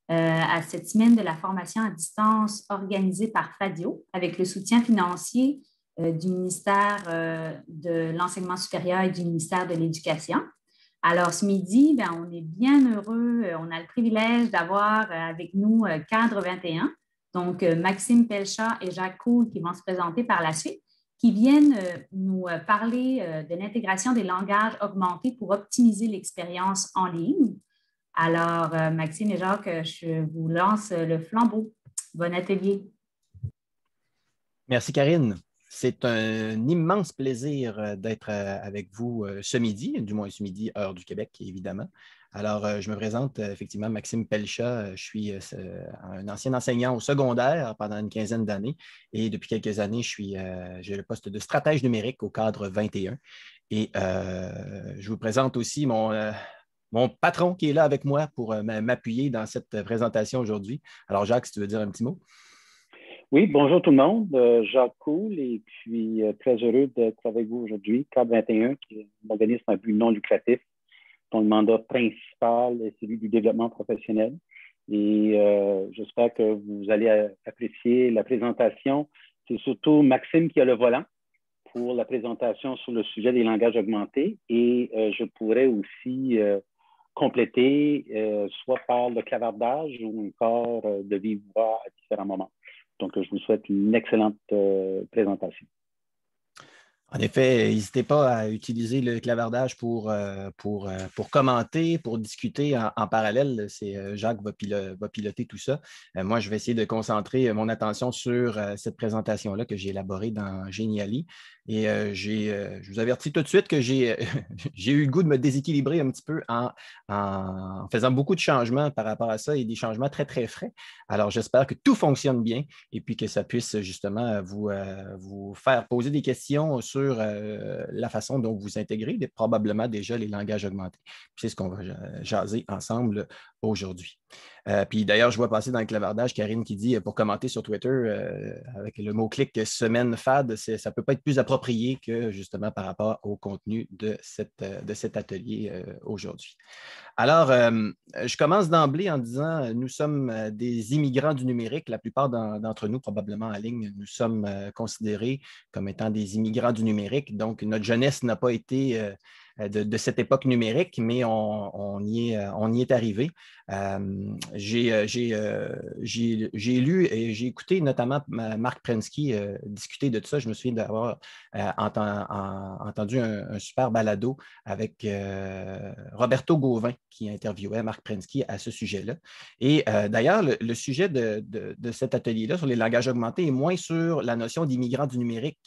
à cette semaine de la formation à distance organisée par Fadio avec le soutien financier du ministère de l'Enseignement supérieur et du ministère de l'Éducation. Alors, ce midi, ben, on est bien heureux. On a le privilège d'avoir avec nous Cadre 21, donc Maxime Pelchat et Jacques Coul qui vont se présenter par la suite, qui viennent nous parler de l'intégration des langages augmentés pour optimiser l'expérience en ligne. Alors, Maxime et Jacques, je vous lance le flambeau. Bon atelier. Merci, Karine. C'est un immense plaisir d'être avec vous ce midi, du moins ce midi, heure du Québec, évidemment. Alors, je me présente effectivement Maxime Pelchat. Je suis un ancien enseignant au secondaire pendant une quinzaine d'années et depuis quelques années, j'ai le poste de stratège numérique au cadre 21. Et je vous présente aussi mon patron qui est là avec moi pour m'appuyer dans cette présentation aujourd'hui. Alors, Jacques, si tu veux dire un petit mot. Oui, bonjour tout le monde. Jacques Coul, et puis très heureux d'être avec vous aujourd'hui. CAD 21, qui est un organisme à but non lucratif, dont le mandat principal est celui du développement professionnel. Et j'espère que vous allez apprécier la présentation. C'est surtout Maxime qui a le volant pour la présentation sur le sujet des langages augmentés. Et je pourrais aussi compléter soit par le clavardage ou encore de vive voix à différents moments. Donc, je vous souhaite une excellente présentation. En effet, n'hésitez pas à utiliser le clavardage pour commenter, pour discuter en parallèle. Jacques va piloter tout ça. Moi, je vais essayer de concentrer mon attention sur cette présentation-là que j'ai élaborée dans Geniali. Et je vous avertis tout de suite que j'ai eu le goût de me déséquilibrer un petit peu en faisant beaucoup de changements par rapport à ça et des changements très, très frais. Alors, j'espère que tout fonctionne bien et puis que ça puisse justement vous faire poser des questions sur la façon dont vous intégrez probablement déjà les langages augmentés. C'est ce qu'on va jaser ensemble aujourd'hui. Puis d'ailleurs, je vois passer dans le clavardage Karine qui dit pour commenter sur Twitter avec le mot-clic semaine FAD, ça ne peut pas être plus approprié que justement par rapport au contenu de cet atelier aujourd'hui. Alors, je commence d'emblée en disant nous sommes des immigrants du numérique. La plupart d'entre nous, probablement en ligne, nous sommes considérés comme étant des immigrants du numérique. Donc, notre jeunesse n'a pas été de cette époque numérique, mais on y est arrivé. J'ai lu et j'ai écouté notamment Marc Prensky discuter de ça. Je me souviens d'avoir entendu un super balado avec Roberto Gauvin qui interviewait Marc Prensky à ce sujet-là. Et d'ailleurs, le sujet de cet atelier-là sur les langages augmentés est moins sur la notion d'immigrants du numérique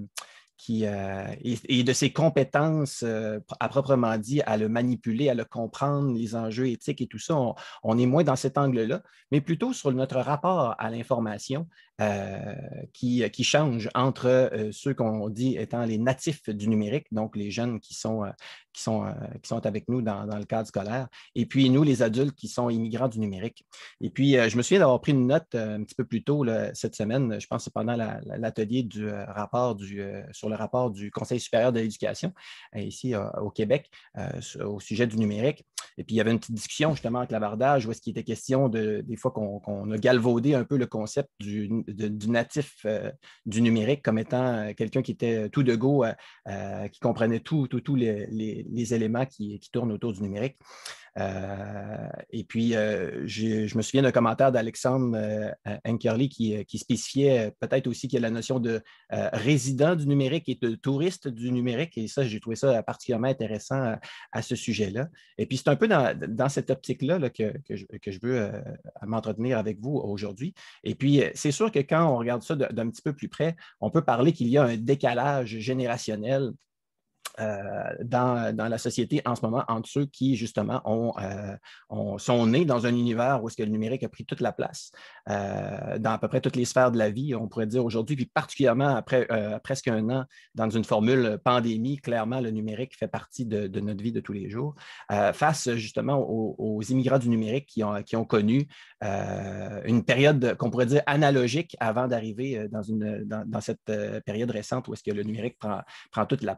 et de ses compétences à proprement dit, à le manipuler, à le comprendre, les enjeux éthiques et tout ça, on est moins dans cet angle-là, mais plutôt sur notre rapport à l'information qui change entre ceux qu'on dit étant les natifs du numérique, donc les jeunes qui sont avec nous dans le cadre scolaire, et puis nous, les adultes qui sont immigrants du numérique. Et puis, je me souviens d'avoir pris une note un petit peu plus tôt là, cette semaine, je pense que c'est pendant l'atelier du rapport sur le rapport du Conseil supérieur de l'éducation ici au Québec au sujet du numérique. Et puis, il y avait une petite discussion justement en clavardage où est-ce qu'il était question des fois qu'on a galvaudé un peu le concept du natif du numérique comme étant quelqu'un qui était tout de go, qui comprenait tous les éléments qui tournent autour du numérique. Et puis, je me souviens d'un commentaire d'Alexandre Ankerly qui spécifiait peut-être aussi qu'il y a la notion de résident du numérique et de touriste du numérique. Et ça, j'ai trouvé ça particulièrement intéressant à ce sujet-là. Et puis, c'est un peu dans cette optique-là là, que je veux m'entretenir avec vous aujourd'hui. Et puis, c'est sûr que quand on regarde ça d'un petit peu plus près, on peut parler qu'il y a un décalage générationnel dans la société en ce moment entre ceux qui, justement, sont nés dans un univers où est-ce que le numérique a pris toute la place dans à peu près toutes les sphères de la vie, on pourrait dire aujourd'hui, puis particulièrement après presque un an dans une formule pandémie, clairement, le numérique fait partie de notre vie de tous les jours, face justement aux immigrants du numérique qui ont connu une période qu'on pourrait dire analogique avant d'arriver dans cette période récente où est-ce que le numérique prend toute la place. Puis évidemment,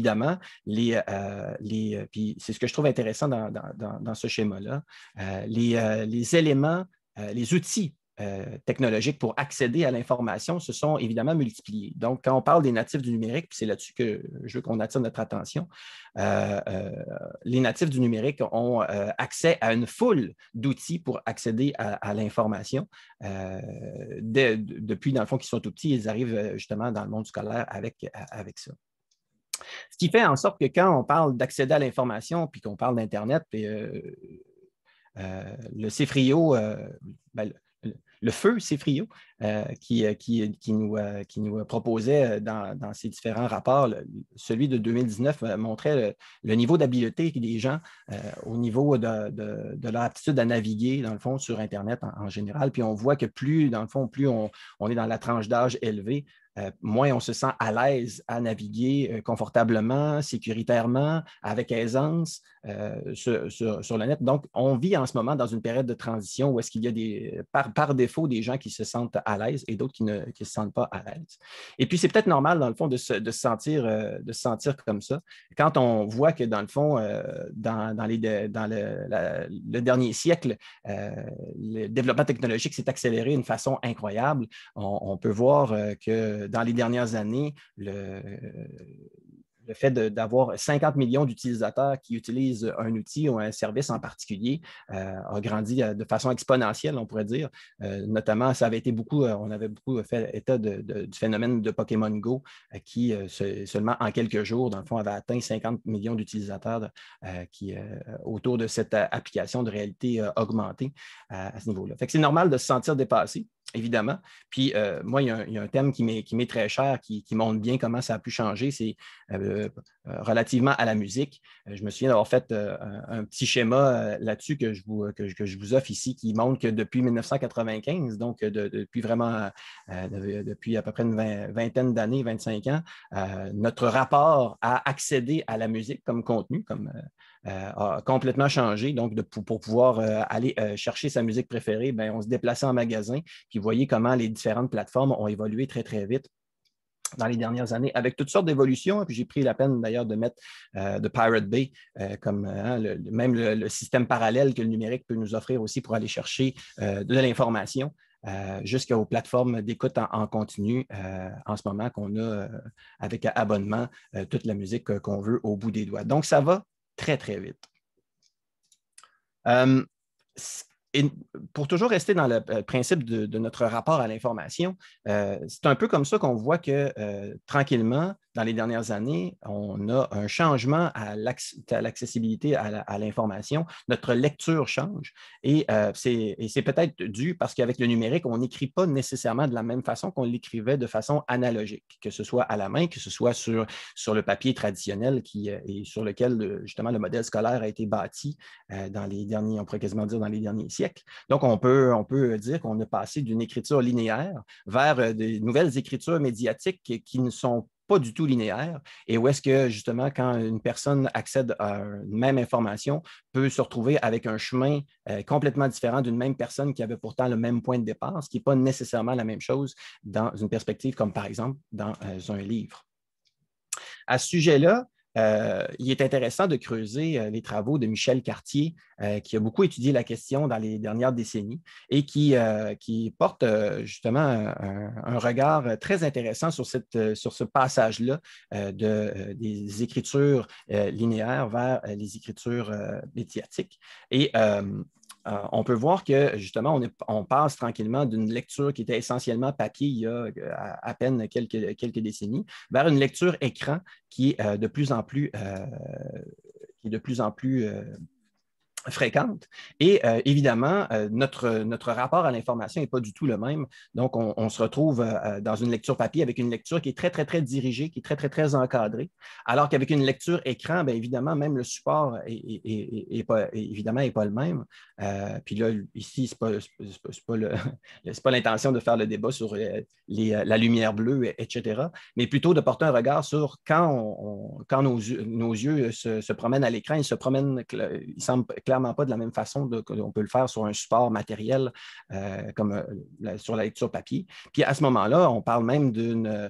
évidemment, puis c'est ce que je trouve intéressant dans ce schéma-là, les éléments, les outils technologiques pour accéder à l'information se sont évidemment multipliés. Donc, quand on parle des natifs du numérique, puis c'est là-dessus que je veux qu'on attire notre attention, les natifs du numérique ont accès à une foule d'outils pour accéder à l'information. Depuis, dans le fond, qu'ils sont tout petits, ils arrivent justement dans le monde scolaire avec ça. Ce qui fait en sorte que quand on parle d'accéder à l'information, puis qu'on parle d'Internet, puis le CFRIO, le feu CFRIO, qui nous proposait dans ses différents rapports, celui de 2019 montrait le niveau d'habileté des gens au niveau de leur aptitude à naviguer, dans le fond, sur Internet en général. Puis on voit que plus, dans le fond, plus on est dans la tranche d'âge élevée, moins on se sent à l'aise à naviguer confortablement, sécuritairement, avec aisance sur le net. Donc, on vit en ce moment dans une période de transition où est-ce qu'il y a par défaut des gens qui se sentent à l'aise et d'autres qui ne se sentent pas à l'aise. Et puis, c'est peut-être normal, dans le fond, de se sentir comme ça. Quand on voit que, dans le fond, dans le dernier siècle, le développement technologique s'est accéléré d'une façon incroyable. On peut voir que dans les dernières années, le fait d'avoir 50 millions d'utilisateurs qui utilisent un outil ou un service en particulier a grandi de façon exponentielle, on pourrait dire. Notamment, ça avait été on avait beaucoup fait état du phénomène de Pokémon Go qui, seulement en quelques jours, dans le fond, avait atteint 50 millions d'utilisateurs autour de cette application de réalité augmentée à ce niveau-là. Fait que c'est normal de se sentir dépassé, évidemment. Puis, moi, il y a un thème qui m'est très cher, qui montre bien comment ça a pu changer, c'est relativement à la musique. Je me souviens d'avoir fait un petit schéma là-dessus que je vous offre ici, qui montre que depuis 1995, donc depuis vraiment, depuis à peu près une vingtaine d'années, 25 ans, notre rapport à accéder à la musique comme contenu, a complètement changé. Donc, pour pouvoir aller chercher sa musique préférée, bien, on se déplaçait en magasin, puis vous voyez comment les différentes plateformes ont évolué très, très vite dans les dernières années, avec toutes sortes d'évolutions. Puis j'ai pris la peine d'ailleurs de mettre de Pirate Bay comme même le système parallèle que le numérique peut nous offrir aussi pour aller chercher de l'information. Jusqu'aux plateformes d'écoute en continu en ce moment qu'on a avec abonnement toute la musique qu'on veut au bout des doigts. Donc, ça va très, très vite. Et pour toujours rester dans le principe de notre rapport à l'information, c'est un peu comme ça qu'on voit que tranquillement, dans les dernières années, on a un changement à l'accessibilité à l'information. Notre lecture change et c'est peut-être dû parce qu'avec le numérique, on n'écrit pas nécessairement de la même façon qu'on l'écrivait de façon analogique, que ce soit à la main, que ce soit sur le papier traditionnel et sur lequel justement le modèle scolaire a été bâti dans les derniers, on pourrait quasiment dire dans les derniers siècles. Donc, on peut dire qu'on a passé d'une écriture linéaire vers des nouvelles écritures médiatiques qui ne sont pas du tout linéaires et où est-ce que, justement, quand une personne accède à une même information, peut se retrouver avec un chemin complètement différent d'une même personne qui avait pourtant le même point de départ, ce qui n'est pas nécessairement la même chose dans une perspective comme, par exemple, dans un livre. À ce sujet-là, il est intéressant de creuser les travaux de Michel Cartier, qui a beaucoup étudié la question dans les dernières décennies et qui porte justement un regard très intéressant sur ce passage-là des écritures linéaires vers les écritures médiatiques. Et on peut voir que, justement, on passe tranquillement d'une lecture qui était essentiellement papier il y a à peine quelques décennies vers une lecture écran qui est de plus en plus fréquente. Et évidemment, notre rapport à l'information n'est pas du tout le même. Donc, on se retrouve dans une lecture papier avec une lecture qui est très, très, très dirigée, qui est très, très, très encadrée. Alors qu'avec une lecture écran, bien évidemment, même le support évidemment n'est pas le même. Puis là, ici, ce n'est pas l'intention de faire le débat sur la lumière bleue, etc., mais plutôt de porter un regard sur quand nos yeux se promènent à l'écran, ils semblent clairement pas de la même façon qu'on peut le faire sur un support matériel comme sur la lecture papier. Puis à ce moment-là, on parle même d'une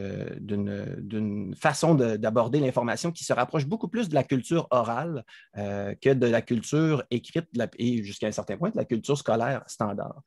façon d'aborder l'information qui se rapproche beaucoup plus de la culture orale que de la culture écrite et jusqu'à un certain point de la culture scolaire standard.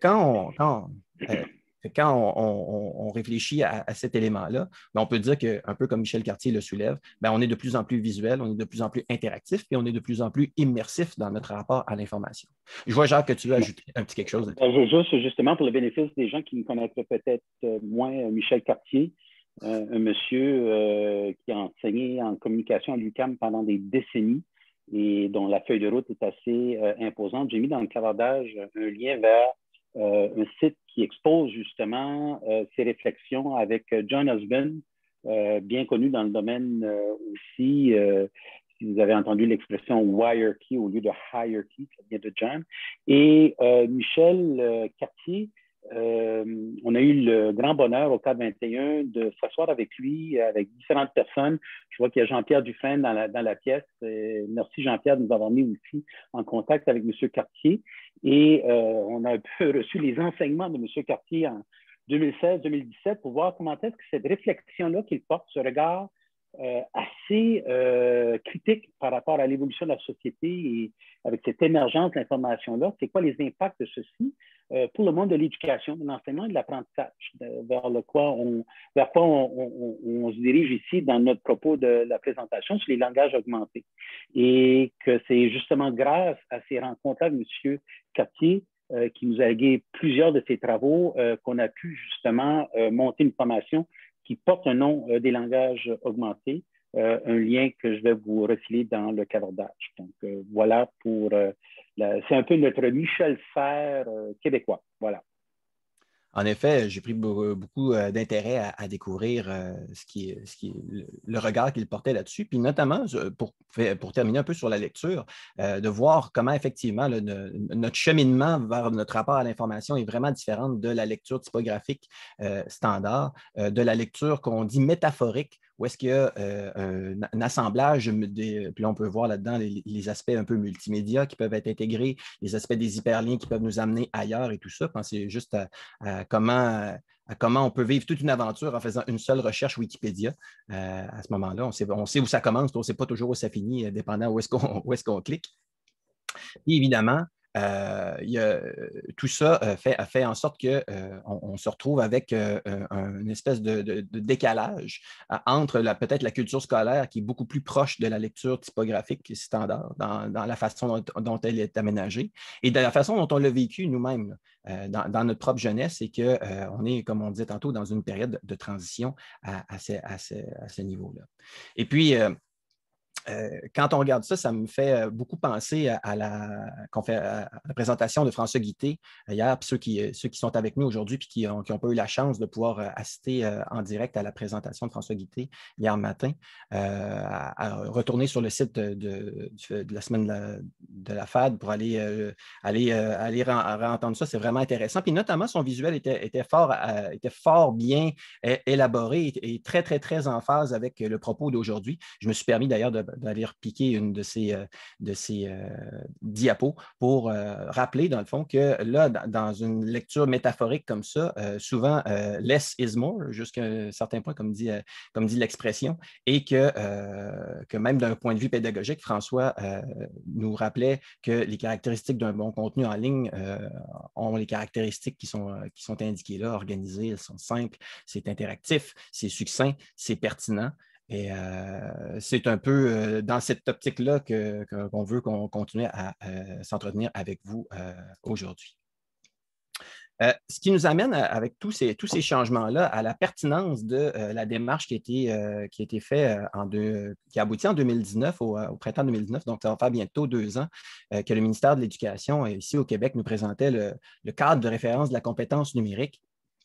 Quand on réfléchit à cet élément-là, on peut dire qu'un peu comme Michel Cartier le soulève, on est de plus en plus visuel, on est de plus en plus interactif et on est de plus en plus immersif dans notre rapport à l'information. Je vois, Jacques, que tu veux ajouter un petit quelque chose. Je veux juste, justement, pour le bénéfice des gens qui ne connaîtraient peut-être moins Michel Cartier, un monsieur qui a enseigné en communication à l'UQAM pendant des décennies et dont la feuille de route est assez imposante. J'ai mis dans le clavardage un lien vers un site qui expose justement ses réflexions avec John Husband, bien connu dans le domaine aussi. Si vous avez entendu l'expression hierarchy au lieu de hierarchy, ça vient de John. Et Michel Cartier, on a eu le grand bonheur au cadre 21 de s'asseoir avec lui, avec différentes personnes. Je vois qu'il y a Jean-Pierre Dufresne dans la pièce. Merci Jean-Pierre de nous avoir mis aussi en contact avec M. Cartier. Et on a un peu reçu les enseignements de M. Cartier en 2016-2017 pour voir comment est-ce que cette réflexion-là qu'il porte, ce regard assez critique par rapport à l'évolution de la société et avec cette émergence de l'information-là, c'est quoi les impacts de ceci pour le monde de l'éducation, de l'enseignement et de l'apprentissage, vers quoi on se dirige ici dans notre propos de la présentation sur les langages augmentés. Et que c'est justement grâce à ces rencontres-là avec M. Cartier qui nous a légué plusieurs de ses travaux qu'on a pu justement monter une formation qui porte un nom des langages augmentés, un lien que je vais vous refiler dans le clavardage. Donc, voilà pour... c'est un peu notre Michel Serres québécois. Voilà. En effet, j'ai pris beaucoup d'intérêt à découvrir le regard qu'il portait là-dessus, puis notamment, pour terminer un peu sur la lecture, de voir comment effectivement notre cheminement vers notre rapport à l'information est vraiment différent de la lecture typographique standard, de la lecture qu'on dit métaphorique, où est-ce qu'il y a un assemblage, puis là on peut voir là-dedans les aspects un peu multimédia qui peuvent être intégrés, les aspects des hyperliens qui peuvent nous amener ailleurs et tout ça. Pensez juste à comment on peut vivre toute une aventure en faisant une seule recherche Wikipédia. À ce moment-là, on sait où ça commence, on ne sait pas toujours où ça finit, dépendant où est-ce qu'on clique. Et évidemment, tout ça fait en sorte qu'on se retrouve avec une espèce de décalage entre peut-être la culture scolaire qui est beaucoup plus proche de la lecture typographique standard dans la façon dont elle est aménagée et de la façon dont on l'a vécu nous-mêmes dans notre propre jeunesse et qu'on est, comme on disait tantôt, dans une période de transition à ce niveau-là. Et puis, quand on regarde ça, ça me fait beaucoup penser à la présentation de François Guité hier, puis ceux qui sont avec nous aujourd'hui et qui n'ont pas eu la chance de pouvoir assister en direct à la présentation de François Guité hier matin, à retourner sur le site de la semaine de la FAD pour aller entendre ça. C'est vraiment intéressant. Puis notamment, son visuel était fort bien élaboré et très, très, très en phase avec le propos d'aujourd'hui. Je me suis permis d'ailleurs d'aller repiquer une de ces diapos pour rappeler, dans le fond, que là, dans une lecture métaphorique comme ça, souvent, less is more, jusqu'à un certain point, comme dit l'expression, et que même d'un point de vue pédagogique, François nous rappelait que les caractéristiques d'un bon contenu en ligne ont les caractéristiques qui sont indiquées là, organisées, elles sont simples, c'est interactif, c'est succinct, c'est pertinent. Et c'est un peu dans cette optique-là qu'on veut qu'on continue à s'entretenir avec vous aujourd'hui. Ce qui nous amène avec tous ces changements-là à la pertinence de la démarche qui a été faite, qui a abouti en 2019, au printemps 2019, donc ça va faire bientôt 2 ans, que le ministère de l'Éducation ici au Québec nous présentait le cadre de référence de la compétence numérique.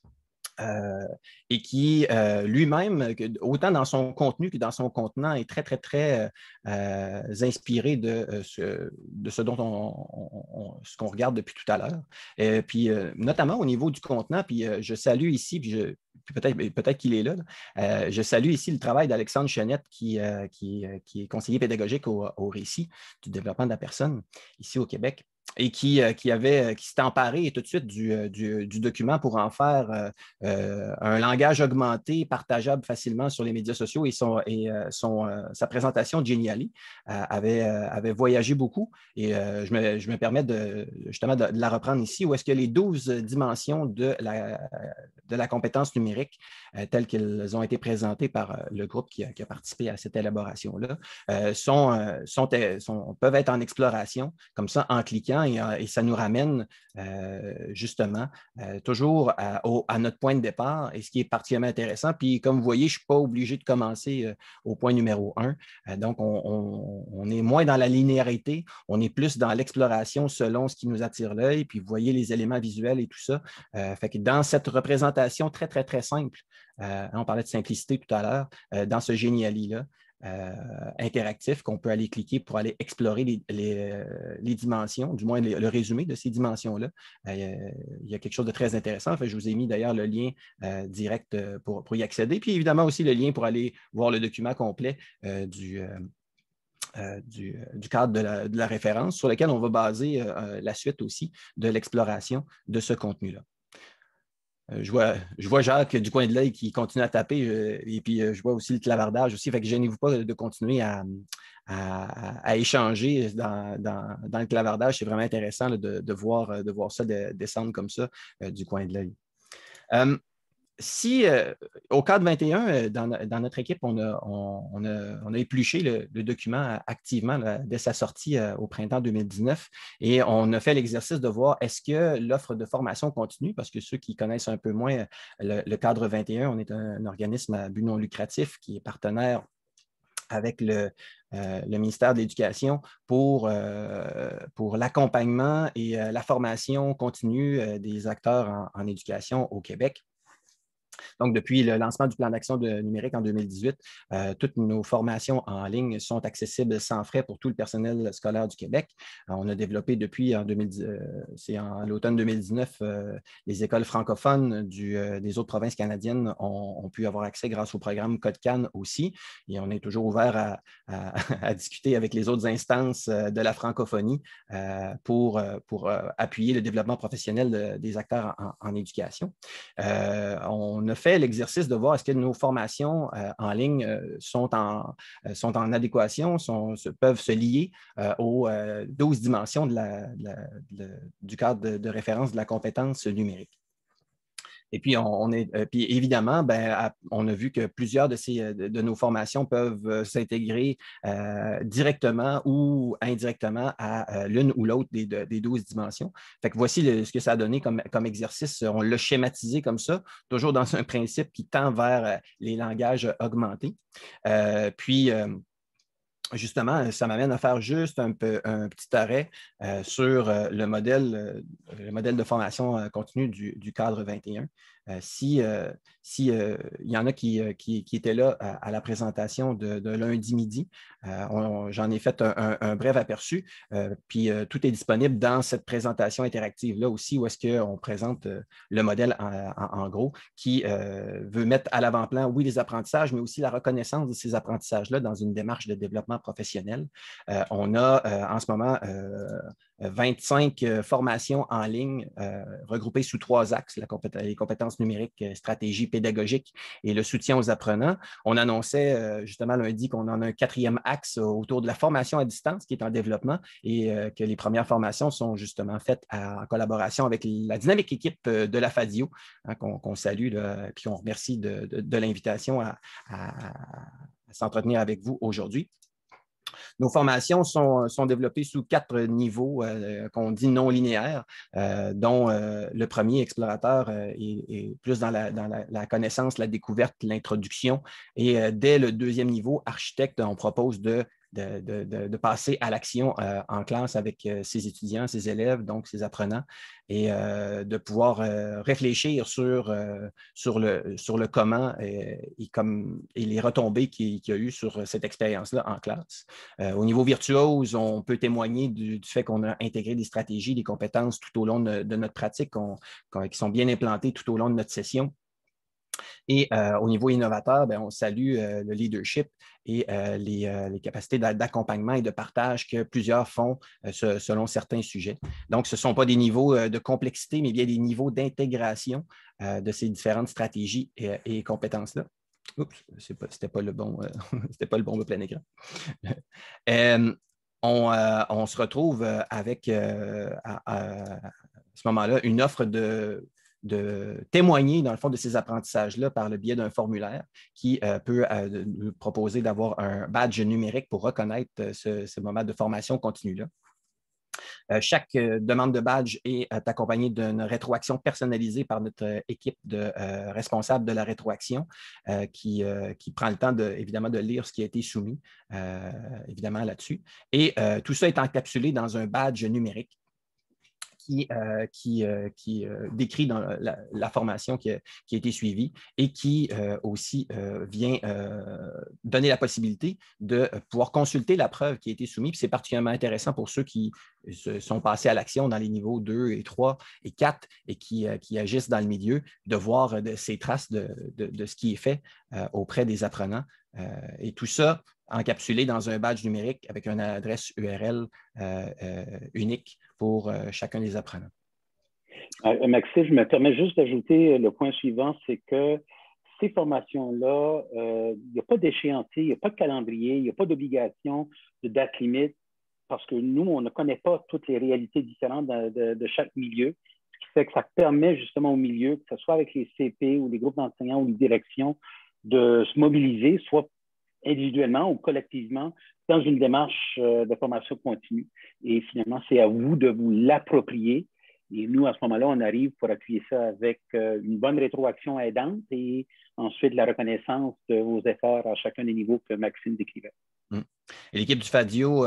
Et qui lui-même, autant dans son contenu que dans son contenant, est très, très, très inspiré de ce dont ce qu'on regarde depuis tout à l'heure. Puis notamment au niveau du contenant, puis je salue ici, puis peut-être qu'il est là. Je salue ici le travail d'Alexandre Chenette, qui est conseiller pédagogique au récit du développement de la personne ici au Québec, et qui s'est emparé tout de suite du document pour en faire un langage augmenté, partageable facilement sur les médias sociaux. Et sa présentation de Geniali avait voyagé beaucoup. Et je me permets justement de la reprendre ici, où est-ce que les 12 dimensions de la compétence numérique, telles qu'elles ont été présentées par le groupe qui a participé à cette élaboration-là, peuvent être en exploration, comme ça, en cliquant, et ça nous ramène justement toujours à notre point de départ, et ce qui est particulièrement intéressant. Puis, comme vous voyez, je ne suis pas obligé de commencer au point numéro 1. Donc, on est moins dans la linéarité, on est plus dans l'exploration selon ce qui nous attire l'œil, puis vous voyez les éléments visuels et tout ça. Fait que dans cette représentation très, très, très simple, on parlait de simplicité tout à l'heure, dans ce Geniali-là, interactif qu'on peut aller cliquer pour aller explorer les dimensions, du moins le résumé de ces dimensions-là. Il y a quelque chose de très intéressant. Enfin, je vous ai mis d'ailleurs le lien direct pour y accéder, puis évidemment aussi le lien pour aller voir le document complet du cadre de la référence sur lequel on va baser la suite aussi de l'exploration de ce contenu-là. Je vois Jacques du coin de l'œil qui continue à taper, et puis je vois aussi le clavardage aussi. Fait que gênez-vous pas de continuer à échanger dans le clavardage. C'est vraiment intéressant là, de voir ça descendre comme ça du coin de l'œil. Si au cadre 21, dans notre équipe, on a épluché le document activement là, dès sa sortie au printemps 2019, et on a fait l'exercice de voir est-ce que l'offre de formation continue, parce que ceux qui connaissent un peu moins le cadre 21, on est un organisme à but non lucratif qui est partenaire avec le ministère de l'Éducation pour l'accompagnement et la formation continue des acteurs en éducation au Québec. Donc, depuis le lancement du plan d'action numérique en 2018, toutes nos formations en ligne sont accessibles sans frais pour tout le personnel scolaire du Québec. On a développé depuis l'automne 2019, les écoles francophones des autres provinces canadiennes ont pu avoir accès grâce au programme Code CAN aussi. Et on est toujours ouvert à discuter avec les autres instances de la francophonie pour appuyer le développement professionnel des acteurs en éducation. On a fait l'exercice de voir est-ce que nos formations en ligne sont en adéquation, peuvent se lier aux 12 dimensions du cadre de référence de la compétence numérique. Et puis, puis évidemment, on a vu que plusieurs de nos formations peuvent s'intégrer directement ou indirectement à l'une ou l'autre des 12 dimensions. Fait que voici ce que ça a donné comme exercice. On l'a schématisé comme ça, toujours dans un principe qui tend vers les langages augmentés. Justement, ça m'amène à faire juste un petit arrêt sur le modèle de formation continue du cadre 21. S'il y en a qui étaient là à la présentation de lundi midi, j'en ai fait un bref aperçu, puis tout est disponible dans cette présentation interactive-là aussi, où est-ce qu'on présente le modèle en gros, qui veut mettre à l'avant-plan, oui, les apprentissages, mais aussi la reconnaissance de ces apprentissages-là dans une démarche de développement professionnel. On a en ce moment 25 formations en ligne regroupées sous 3 axes, les compétences numériques, stratégie pédagogique et le soutien aux apprenants. On annonçait justement lundi qu'on en a un 4e axe autour de la formation à distance qui est en développement, et que les premières formations sont justement faites en collaboration avec la dynamique équipe de la FADIO, hein, qu'on salue et qu'on remercie de l'invitation à s'entretenir avec vous aujourd'hui. Nos formations sont développées sous 4 niveaux qu'on dit non linéaires, dont le premier, explorateur, est plus dans la connaissance, la découverte, l'introduction. Et dès le 2e niveau, architecte, on propose de passer à l'action en classe avec ses étudiants, ses élèves, donc ses apprenants, et de pouvoir réfléchir sur le comment et les retombées qu'il y a eu sur cette expérience-là en classe. Au niveau virtuose, on peut témoigner du fait qu'on a intégré des stratégies, des compétences tout au long de notre pratique, qui sont bien implantées tout au long de notre session. Et au niveau innovateur, bien, on salue le leadership et les capacités d'accompagnement et de partage que plusieurs font selon certains sujets. Donc, ce ne sont pas des niveaux de complexité, mais bien des niveaux d'intégration de ces différentes stratégies et compétences-là. Oups, c'était pas le bon, c'était pas le bon plein écran. On se retrouve avec à ce moment-là une offre de témoigner, dans le fond, de ces apprentissages-là par le biais d'un formulaire qui peut nous proposer d'avoir un badge numérique pour reconnaître ce moment de formation continue-là. Chaque demande de badge est accompagnée d'une rétroaction personnalisée par notre équipe de responsables de la rétroaction qui prend le temps, évidemment, de lire ce qui a été soumis, évidemment, là-dessus. Et tout ça est encapsulé dans un badge numérique qui décrit dans la formation qui a été suivie et qui aussi vient donner la possibilité de pouvoir consulter la preuve qui a été soumise. C'est particulièrement intéressant pour ceux qui sont passés à l'action dans les niveaux 2 et 3 et 4 et qui agissent dans le milieu, de voir ces traces de ce qui est fait auprès des apprenants. Et tout ça encapsulé dans un badge numérique avec une adresse URL unique pour chacun des apprenants. Maxime, je me permets juste d'ajouter le point suivant, c'est que ces formations-là, il n'y a pas d'échéancier, il n'y a pas de calendrier, il n'y a pas d'obligation de date limite, parce que nous, on ne connaît pas toutes les réalités différentes de chaque milieu, ce qui fait que ça permet justement au milieu, que ce soit avec les CP ou les groupes d'enseignants ou les directions, de se mobiliser, soit individuellement ou collectivement, dans une démarche de formation continue. Et finalement, c'est à vous de vous l'approprier. Et nous, à ce moment-là, on arrive pour appuyer ça avec une bonne rétroaction aidante et ensuite la reconnaissance de vos efforts à chacun des niveaux que Maxime décrivait. Et l'équipe du FADIO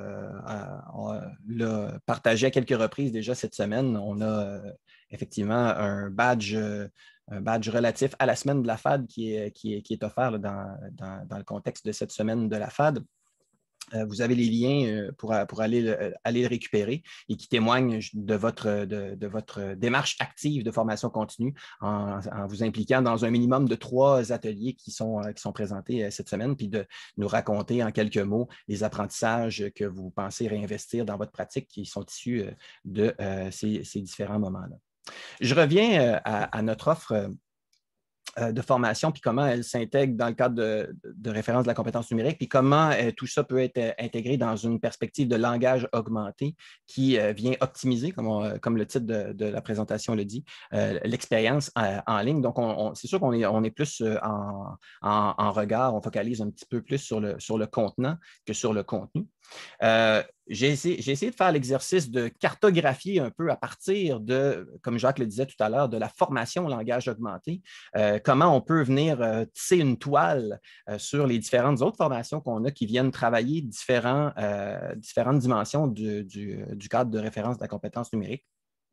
l'a partagé à quelques reprises déjà cette semaine. On a effectivement un badge relatif à la semaine de la FAD qui est offert là, dans le contexte de cette semaine de la FAD. Vous avez les liens pour aller le récupérer et qui témoignent de votre démarche active de formation continue en vous impliquant dans un minimum de 3 ateliers qui sont présentés cette semaine, puis de nous raconter en quelques mots les apprentissages que vous pensez réinvestir dans votre pratique qui sont issus de ces différents moments-là. Je reviens à notre offre de formation, puis comment elle s'intègre dans le cadre de référence de la compétence numérique, puis comment tout ça peut être intégré dans une perspective de langage augmenté qui vient optimiser, comme le titre de la présentation le dit, l'expérience en ligne. Donc, c'est sûr qu'on est plus en regard, on focalise un petit peu plus sur le contenant que sur le contenu. J'ai essayé de faire l'exercice de cartographier un peu à partir de, comme Jacques le disait tout à l'heure, de la formation au langage augmenté, comment on peut venir tisser une toile sur les différentes autres formations qu'on a qui viennent travailler différentes dimensions du cadre de référence de la compétence numérique.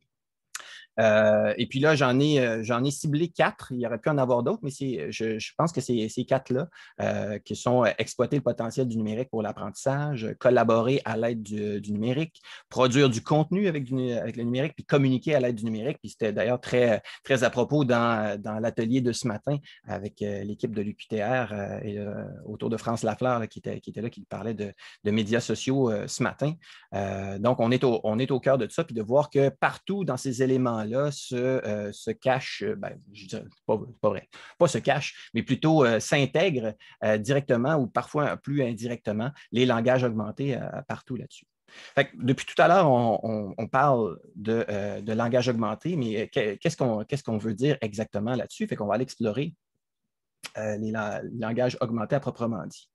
Et puis là, j'en ai ciblé 4. Il y aurait pu en avoir d'autres, mais je pense que c'est ces 4-là qui sont exploiter le potentiel du numérique pour l'apprentissage, collaborer à l'aide du numérique, produire du contenu avec le numérique, puis communiquer à l'aide du numérique. Puis c'était d'ailleurs très, très à propos dans l'atelier de ce matin avec l'équipe de l'UQTR et autour de France Lafleur là, qui était là, qui parlait de médias sociaux ce matin. Donc, on est au cœur de ça, puis de voir que partout dans ces éléments-là se cache, je dirais, pas vrai, pas se cache, mais plutôt s'intègre directement ou parfois plus indirectement les langages augmentés partout là-dessus. Depuis tout à l'heure, on parle de langage augmenté, mais qu'est-ce qu'on veut dire exactement là-dessus? Fait qu'on va aller explorer les langages augmentés à proprement dit.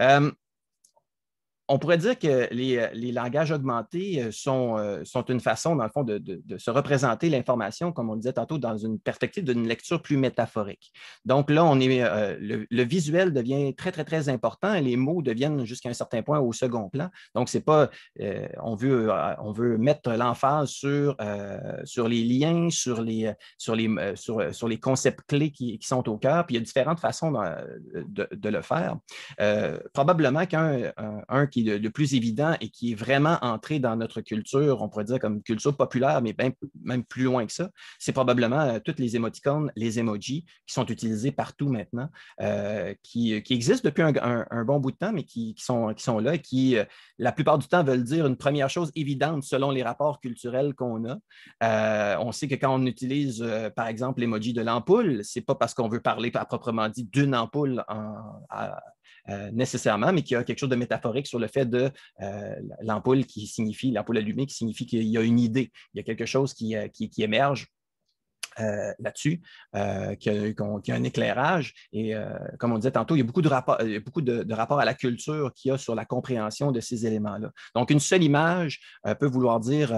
On pourrait dire que les langages augmentés sont une façon, dans le fond, de se représenter l'information, comme on le disait tantôt, dans une perspective d'une lecture plus métaphorique. Donc là, le visuel devient très, très, très important et les mots deviennent jusqu'à un certain point au second plan. Donc, c'est pas, on veut mettre l'emphase sur les liens, sur les concepts clés qui sont au cœur, puis il y a différentes façons de le faire. Probablement qu'un qui qui est le plus évident et qui est vraiment entré dans notre culture, on pourrait dire comme culture populaire, mais même plus loin que ça, c'est probablement toutes les émoticônes, les emojis qui sont utilisés partout maintenant, qui existent depuis un bon bout de temps, mais qui sont là et qui, la plupart du temps, veulent dire une première chose évidente selon les rapports culturels qu'on a. On sait que quand on utilise, par exemple, l'emoji de l'ampoule, ce n'est pas parce qu'on veut parler à proprement dit d'une ampoule nécessairement, mais qu'il y a quelque chose de métaphorique sur le fait de l'ampoule qui signifie, l'ampoule allumée qui signifie qu'il y a une idée, il y a quelque chose qui émerge. Là-dessus, qui a un éclairage. Et comme on disait tantôt, il y a beaucoup de rapports à la culture qu'il y a sur la compréhension de ces éléments-là. Donc, une seule image peut vouloir dire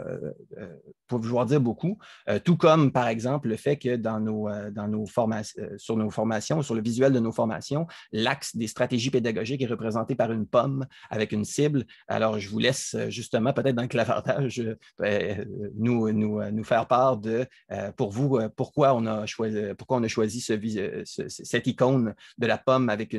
beaucoup, tout comme, par exemple, le fait que sur nos formations, sur le visuel de nos formations, l'axe des stratégies pédagogiques est représenté par une pomme avec une cible. Alors, je vous laisse justement, peut-être dans le clavardage, nous faire part de, pour vous, pourquoi on a choisi cette icône de la pomme avec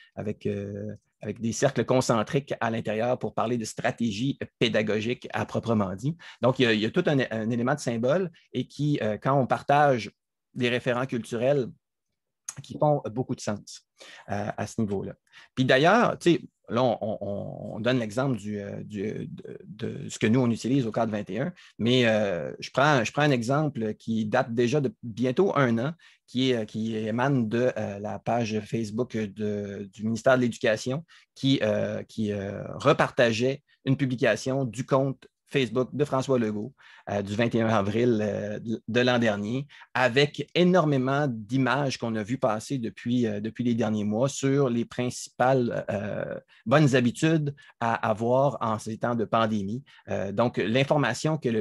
des cercles concentriques à l'intérieur pour parler de stratégie pédagogique à proprement dit. Donc, il y a tout un élément de symbole et qui, quand on partage des référents culturels, qui font beaucoup de sens à ce niveau-là. Puis d'ailleurs, tu sais, là, on donne l'exemple de ce que nous, on utilise au cadre 21, mais je prends un exemple qui date déjà de bientôt 1 an, qui émane de la page Facebook du ministère de l'Éducation qui repartageait une publication du compte Facebook de François Legault du 21 avril de l'an dernier, avec énormément d'images qu'on a vues passer depuis les derniers mois sur les principales bonnes habitudes à avoir en ces temps de pandémie. Donc, l'information qui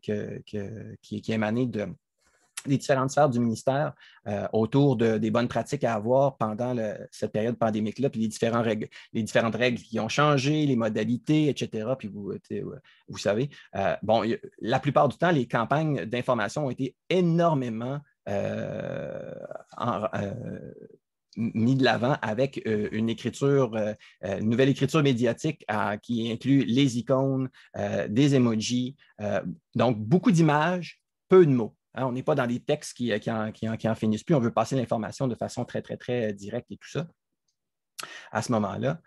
est émanée des différentes sphères du ministère autour des bonnes pratiques à avoir pendant cette période pandémique-là, puis les différentes règles qui ont changé, les modalités, etc. Puis vous savez, la plupart du temps, les campagnes d'information ont été énormément mis de l'avant avec une nouvelle écriture médiatique qui inclut les icônes, des emojis, donc beaucoup d'images, peu de mots. Hein, on n'est pas dans des textes qui en finissent plus. On veut passer l'information de façon très, très, très directe et tout ça à ce moment-là.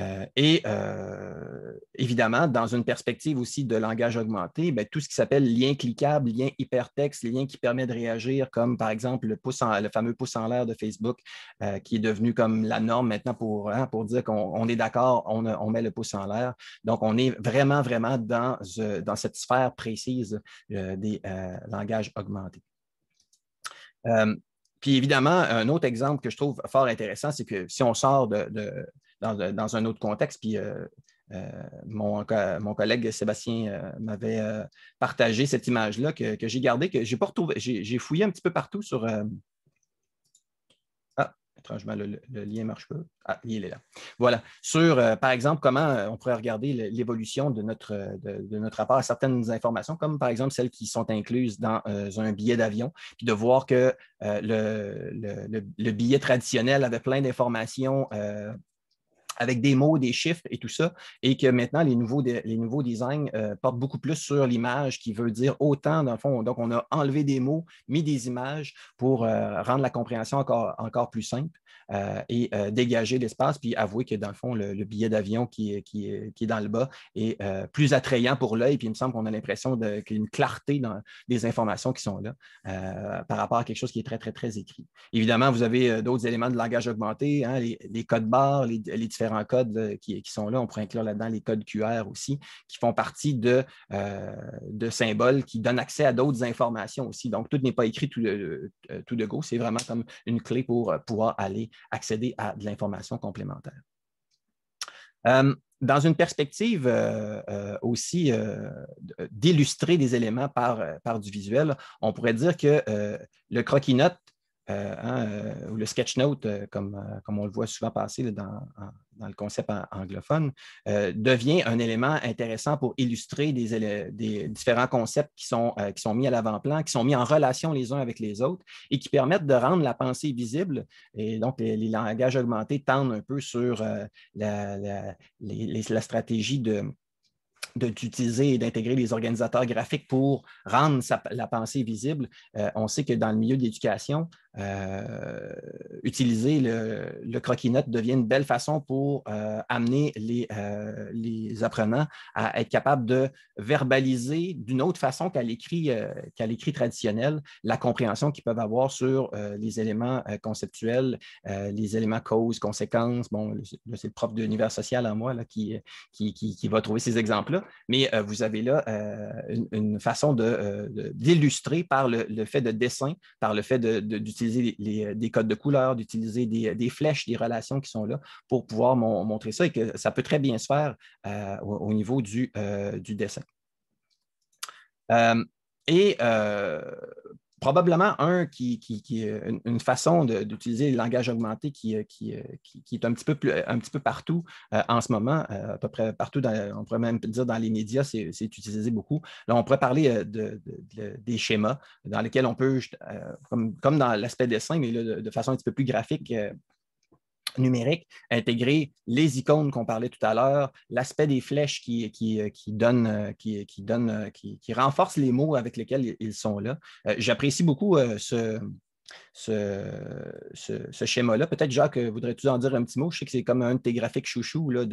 Évidemment, dans une perspective aussi de langage augmenté, bien, tout ce qui s'appelle lien cliquable, lien hypertexte, lien qui permet de réagir, comme par exemple le fameux pouce en l'air de Facebook, qui est devenu comme la norme maintenant pour dire qu'on est d'accord, on met le pouce en l'air. Donc, on est vraiment, vraiment dans cette sphère précise des langages augmentés. Puis évidemment, un autre exemple que je trouve fort intéressant, c'est que si on sort dans un autre contexte, puis mon collègue Sébastien m'avait partagé cette image-là que j'ai gardée, que je n'ai pas retrouvée. J'ai fouillé un petit peu partout sur... étrangement, le lien ne marche pas. Ah, il est là. Voilà. Sur, par exemple, comment on pourrait regarder l'évolution de notre rapport à certaines informations, comme par exemple celles qui sont incluses dans un billet d'avion, puis de voir que le billet traditionnel avait plein d'informations avec des mots, des chiffres et tout ça, et que maintenant, les nouveaux designs portent beaucoup plus sur l'image qui veut dire autant, dans le fond. Donc, on a enlevé des mots, mis des images pour rendre la compréhension encore plus simple et dégager l'espace, puis avouer que, dans le fond, le billet d'avion qui est dans le bas est plus attrayant pour l'œil, puis il me semble qu'on a l'impression qu'il y a une clarté dans des informations qui sont là par rapport à quelque chose qui est très, très, très écrit. Évidemment, vous avez d'autres éléments de langage augmenté, hein, les codes barres, les différents codes qui sont là. On pourrait inclure là-dedans les codes QR aussi, qui font partie de symboles qui donnent accès à d'autres informations aussi. Donc, tout n'est pas écrit tout de go. C'est vraiment comme une clé pour pouvoir aller accéder à de l'information complémentaire. Dans une perspective aussi d'illustrer des éléments par du visuel, on pourrait dire que le croquis-note ou le sketch note, comme on le voit souvent passer là, dans le concept anglophone, devient un élément intéressant pour illustrer des différents concepts qui sont mis à l'avant-plan, qui sont mis en relation les uns avec les autres et qui permettent de rendre la pensée visible. Et donc, les langages augmentés tendent un peu sur la stratégie d'utiliser et d'intégrer les organisateurs graphiques pour rendre la pensée visible. On sait que dans le milieu de l'éducation, utiliser le croquis-notes devient une belle façon pour amener les apprenants à être capables de verbaliser d'une autre façon qu'à l'écrit traditionnel la compréhension qu'ils peuvent avoir sur les éléments conceptuels, les éléments cause, conséquences. Bon, c'est le prof de l'univers social en moi là, qui va trouver ces exemples-là, mais vous avez là une façon d'illustrer par le fait de dessin, par le fait d'utiliser des codes de couleurs, d'utiliser des flèches, des relations qui sont là pour pouvoir montrer ça et que ça peut très bien se faire au niveau du dessin. Probablement une façon d'utiliser le langage augmenté qui est un petit peu partout en ce moment, à peu près partout, on pourrait même dire dans les médias, c'est utilisé beaucoup. Là, on pourrait parler des schémas dans lesquels on peut, comme dans l'aspect dessin, mais là, de façon un petit peu plus graphique, numérique, intégrer les icônes qu'on parlait tout à l'heure, l'aspect des flèches qui renforce les mots avec lesquels ils sont là. J'apprécie beaucoup ce schéma-là. Peut-être, Jacques, voudrais-tu en dire un petit mot? Je sais que c'est comme un de tes graphiques chouchous là,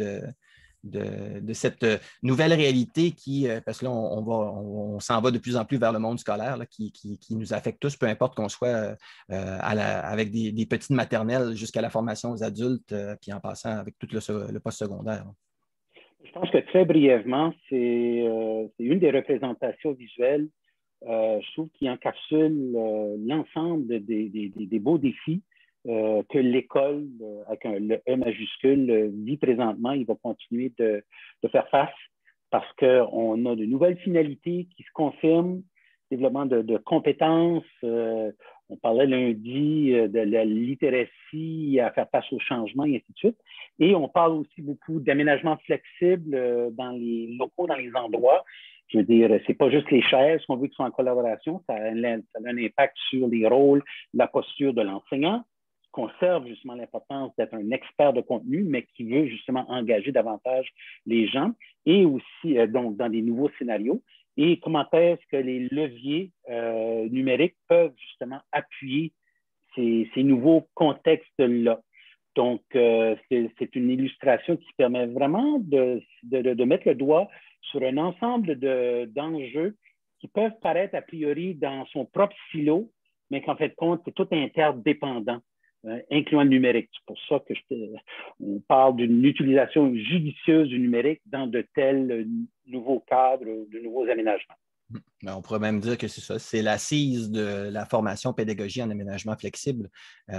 de cette nouvelle réalité parce que là, on s'en va de plus en plus vers le monde scolaire là, qui nous affecte tous, peu importe qu'on soit avec des petites maternelles jusqu'à la formation aux adultes, puis en passant avec tout le post-secondaire. Je pense que très brièvement, c'est une des représentations visuelles, je trouve, qui encapsule l'ensemble des beaux défis que l'école, avec le E majuscule, vit présentement. Il va continuer de faire face parce qu'on a de nouvelles finalités qui se confirment, développement de compétences. On parlait lundi de la littératie à faire face au changement et ainsi de suite. Et on parle aussi beaucoup d'aménagement flexible dans les locaux, dans les endroits. Je veux dire, c'est pas juste les chaises qu'on veut qui sont en collaboration, ça a un impact sur les rôles, la posture de l'enseignant, qui conserve justement l'importance d'être un expert de contenu, mais qui veut justement engager davantage les gens, et aussi donc dans des nouveaux scénarios. Et comment est-ce que les leviers numériques peuvent justement appuyer ces nouveaux contextes-là. Donc, c'est une illustration qui permet vraiment de mettre le doigt sur un ensemble d'enjeux qui peuvent paraître a priori dans son propre silo, mais qu'en fait, compte, c'est tout interdépendant, incluant le numérique. C'est pour ça que on parle d'une utilisation judicieuse du numérique dans de tels nouveaux cadres, de nouveaux aménagements. On pourrait même dire que c'est ça, c'est l'assise de la formation pédagogie en aménagement flexible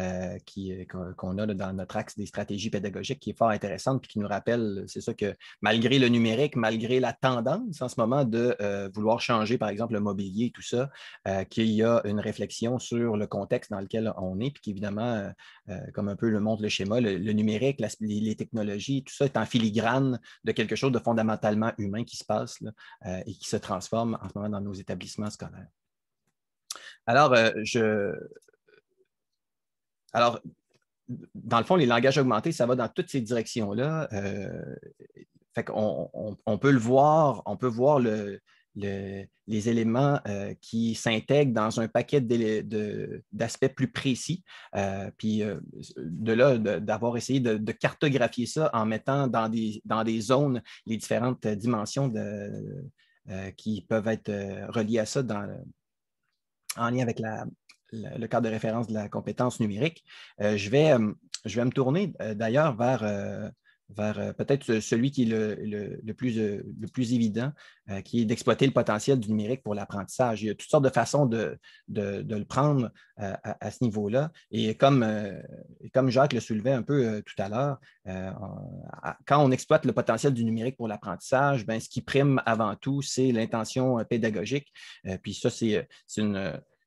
qu'on a dans notre axe des stratégies pédagogiques qui est fort intéressante et qui nous rappelle, c'est ça, que malgré le numérique, malgré la tendance en ce moment de vouloir changer, par exemple, le mobilier et tout ça, qu'il y a une réflexion sur le contexte dans lequel on est, puis qu'évidemment, comme un peu le montre le schéma, le numérique, les technologies, tout ça est en filigrane de quelque chose de fondamentalement humain qui se passe là, et qui se transforme en ce moment dans nos établissements scolaires. Alors, dans le fond, les langages augmentés, ça va dans toutes ces directions-là. Fait qu'on peut le voir, on peut voir les éléments qui s'intègrent dans un paquet d'aspects plus précis. Puis de là, d'avoir essayé de cartographier ça en mettant dans des zones les différentes dimensions qui peuvent être reliées à ça en lien avec le cadre de référence de la compétence numérique. Je vais me tourner d'ailleurs vers peut-être celui qui est le plus évident, qui est d'exploiter le potentiel du numérique pour l'apprentissage. Il y a toutes sortes de façons de le prendre à ce niveau-là. Et comme Jacques le soulevait un peu tout à l'heure, quand on exploite le potentiel du numérique pour l'apprentissage, ce qui prime avant tout, c'est l'intention pédagogique. Puis ça, c'est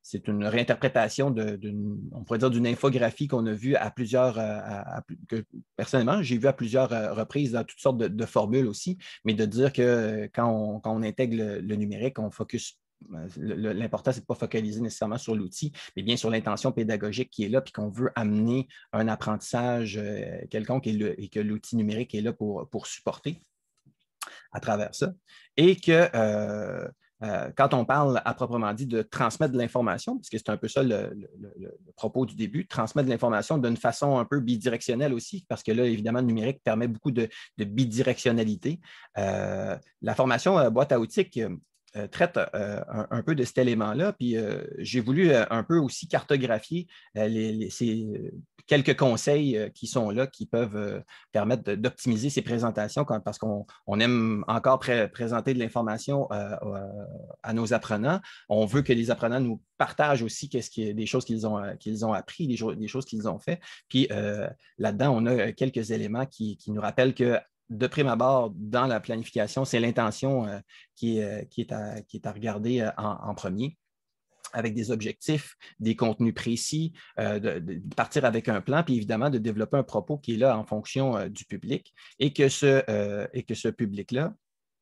c'est une réinterprétation on pourrait dire, d'une infographie qu'on a vue à plusieurs, que personnellement, j'ai vu à plusieurs reprises dans toutes sortes de formules aussi, mais de dire que quand on intègre le numérique, on focus. L'important, c'est de ne pas focaliser nécessairement sur l'outil, mais bien sur l'intention pédagogique qui est là, puis qu'on veut amener un apprentissage quelconque et que l'outil numérique est là pour supporter à travers ça. Et que quand on parle à proprement dit de transmettre de l'information, parce que c'est un peu ça le propos du début, transmettre de l'information d'une façon un peu bidirectionnelle aussi, parce que là, évidemment, le numérique permet beaucoup de bidirectionnalité. La formation boîte à outils traite un peu de cet élément-là. Puis j'ai voulu un peu aussi cartographier ces quelques conseils qui sont là, qui peuvent permettre d'optimiser ces présentations parce qu'on aime encore présenter de l'information à nos apprenants. On veut que les apprenants nous partagent aussi des choses qu'ils ont appris, des choses qu'ils ont fait. Puis là-dedans, on a quelques éléments qui nous rappellent que de prime abord, dans la planification, c'est l'intention qui est à regarder en premier, avec des objectifs, des contenus précis, de partir avec un plan, puis évidemment de développer un propos qui est là en fonction du public et que ce public-là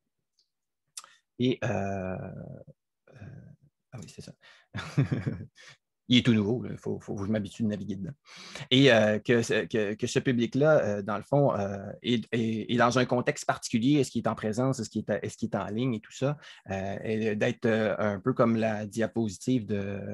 est... ah oui, c'est ça. Il est tout nouveau, il faut que je m'habitue de naviguer dedans. Et que ce public-là, dans le fond, est dans un contexte particulier. Est-ce qu'il est en présence? Est-ce qu'il est en ligne et tout ça? Et d'être un peu comme la diapositive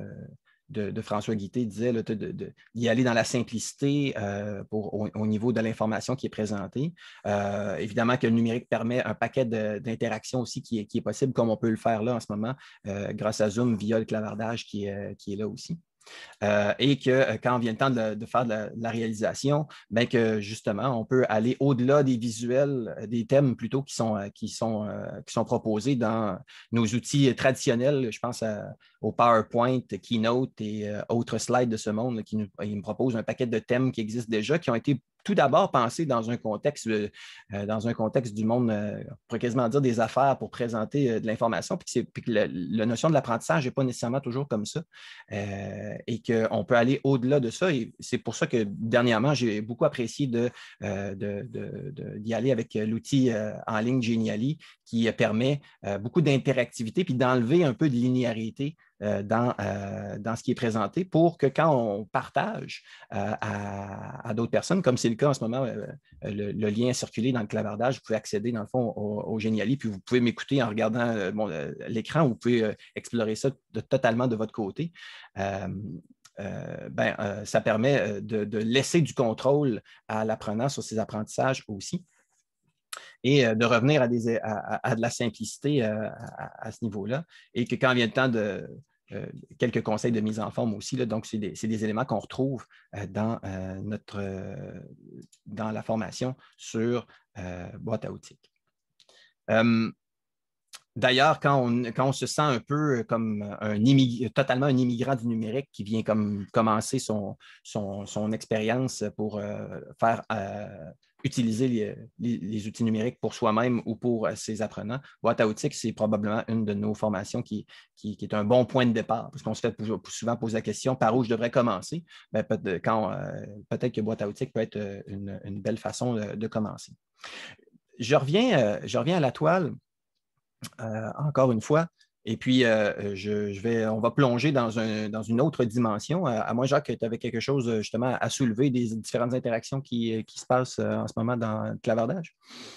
de François Guité disait, d'y aller dans la simplicité au niveau de l'information qui est présentée. Évidemment que le numérique permet un paquet d'interactions aussi qui est possible, comme on peut le faire là en ce moment, grâce à Zoom via le clavardage qui est là aussi. Et que quand vient le temps de faire de la réalisation, bien que justement, on peut aller au-delà des visuels, des thèmes plutôt qui sont proposés dans nos outils traditionnels. Je pense au PowerPoint, Keynote et autres slides de ce monde qui nous proposent un paquet de thèmes qui existent déjà, qui ont été tout d'abord pensé dans un contexte du monde, on pourrait quasiment dire des affaires pour présenter de l'information, puis que la notion de l'apprentissage n'est pas nécessairement toujours comme ça, et qu'on peut aller au-delà de ça. Et c'est pour ça que dernièrement, j'ai beaucoup apprécié d'y aller avec l'outil en ligne Genially qui permet beaucoup d'interactivité puis d'enlever un peu de linéarité dans ce qui est présenté pour que quand on partage à d'autres personnes, comme c'est le cas en ce moment, le lien est circulé dans le clavardage, vous pouvez accéder dans le fond au Genially, puis vous pouvez m'écouter en regardant l'écran, ou vous pouvez explorer ça totalement de votre côté. Ça permet de laisser du contrôle à l'apprenant sur ses apprentissages aussi, et de revenir à de la simplicité à ce niveau-là, et que quand vient le temps de quelques conseils de mise en forme aussi, là, donc c'est des éléments qu'on retrouve dans la formation sur boîte à outils. D'ailleurs, quand on se sent un peu comme totalement un immigrant du numérique qui vient comme commencer son expérience pour faire utiliser les outils numériques pour soi-même ou pour ses apprenants, boîte à outils, c'est probablement une de nos formations qui est un bon point de départ, parce qu'on se fait souvent poser la question par où je devrais commencer. Ben, peut-être que boîte à outils peut être une belle façon de commencer. Je reviens à la toile. Encore une fois. Et puis, on va plonger dans une autre dimension. À moi, Jacques, tu avais quelque chose justement à soulever des différentes interactions qui se passent en ce moment dans le clavardage?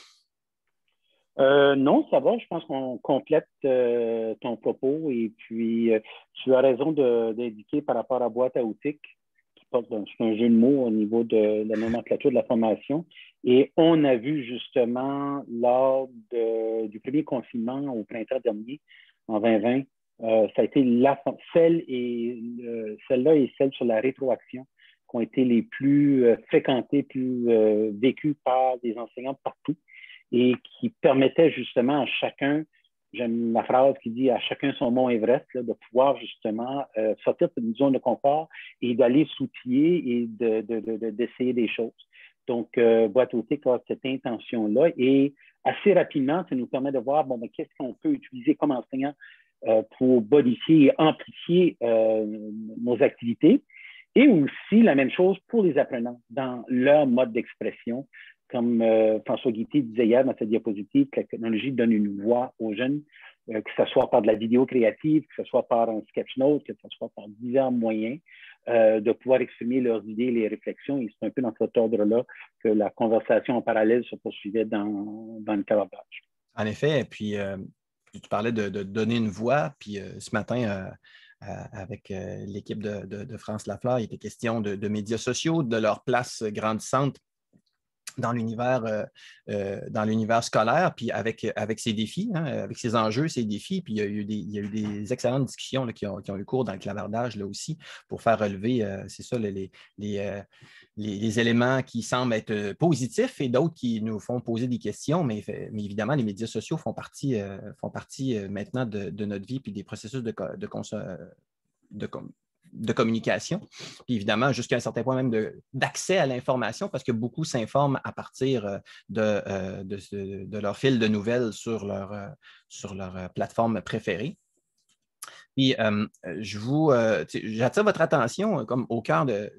Non, ça va. Je pense qu'on complète ton propos. Et puis, tu as raison d'indiquer par rapport à boîte à outils, c'est un jeu de mots au niveau de la nomenclature de la formation. Et on a vu justement lors du premier confinement au printemps dernier, en 2020, ça a été celle-là et celle sur la rétroaction qui ont été les plus fréquentées, plus vécues par des enseignants partout et qui permettaient justement à chacun, j'aime la phrase qui dit « à chacun son mont Everest », là, de pouvoir justement sortir d'une zone de confort et d'aller s'outiller et d'essayer des choses. Donc, boîte à outils a cette intention-là et assez rapidement, ça nous permet de voir, qu'est-ce qu'on peut utiliser comme enseignant pour bonifier et amplifier nos activités. Et aussi la même chose pour les apprenants dans leur mode d'expression. Comme François Guitty disait hier dans sa diapositive, que la technologie donne une voix aux jeunes, que ce soit par de la vidéo créative, que ce soit par un sketch note, que ce soit par divers moyens, de pouvoir exprimer leurs idées, les réflexions. Et c'est un peu dans cet ordre-là que la conversation en parallèle se poursuivait dans le caravage. En effet, puis tu parlais de donner une voix, puis ce matin, avec l'équipe de France Lafleur, il était question de médias sociaux, de leur place grandissante dans l'univers scolaire, puis avec ses défis, hein, avec ses enjeux, ses défis. Puis il y a eu des excellentes discussions là, qui ont eu cours dans le clavardage là aussi pour faire relever, c'est ça, les éléments qui semblent être positifs et d'autres qui nous font poser des questions, mais évidemment, les médias sociaux font partie maintenant de notre vie puis des processus de communication, puis évidemment jusqu'à un certain point même d'accès à l'information, parce que beaucoup s'informent à partir de leur fil de nouvelles sur leur plateforme préférée. Puis j'attire votre attention comme au cœur de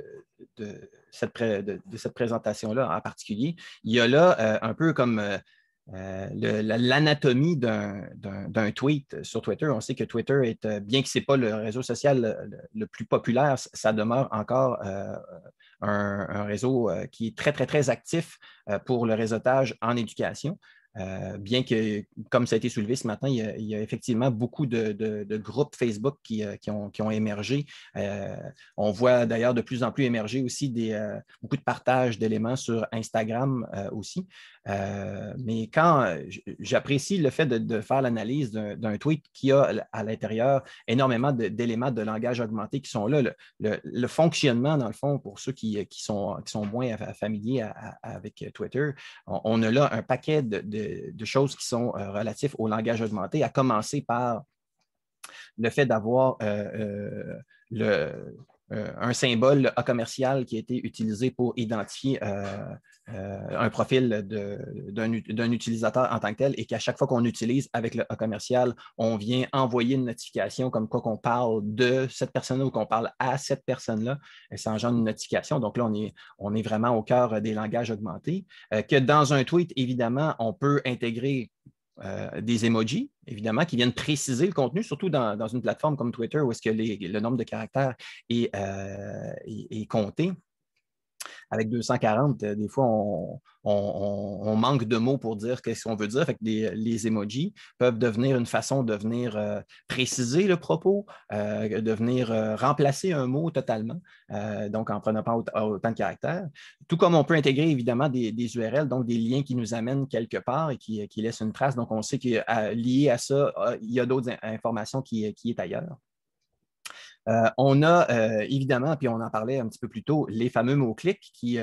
cette présentation-là en particulier. Il y a là un peu comme l'anatomie d'un tweet sur Twitter. On sait que Twitter bien que ce n'est pas le réseau social le plus populaire, ça demeure encore un réseau qui est très, très, très actif pour le réseautage en éducation. Bien que, comme ça a été soulevé ce matin, il y a effectivement beaucoup de groupes Facebook qui ont émergé. On voit d'ailleurs de plus en plus émerger aussi beaucoup de partage d'éléments sur Instagram aussi. Mais quand j'apprécie le fait de faire l'analyse d'un tweet qui a à l'intérieur énormément d'éléments de langage augmenté qui sont là, le fonctionnement, dans le fond, pour ceux qui sont moins familiers avec Twitter, on a là un paquet de choses qui sont relatives au langage augmenté, à commencer par le fait d'avoir un symbole A commercial qui a été utilisé pour identifier un profil d'un utilisateur en tant que tel et qu'à chaque fois qu'on utilise avec le A commercial, on vient envoyer une notification comme quoi qu'on parle de cette personne-là ou qu'on parle à cette personne-là. Ça engendre une notification. Donc là, on est vraiment au cœur des langages augmentés. Que dans un tweet, évidemment, on peut intégrer des emojis, évidemment, qui viennent préciser le contenu, surtout dans une plateforme comme Twitter où est-ce que le nombre de caractères est compté. Avec 240, des fois, on manque de mots pour dire ce qu'on veut dire. Fait que les emojis peuvent devenir une façon de venir préciser le propos, de venir remplacer un mot totalement, donc en prenant pas autant de caractères. Tout comme on peut intégrer évidemment des URL, donc des liens qui nous amènent quelque part et qui laissent une trace. Donc, on sait que lié à ça, il y a d'autres informations qui est ailleurs. On a évidemment, puis on en parlait un petit peu plus tôt, les fameux mots-clics qui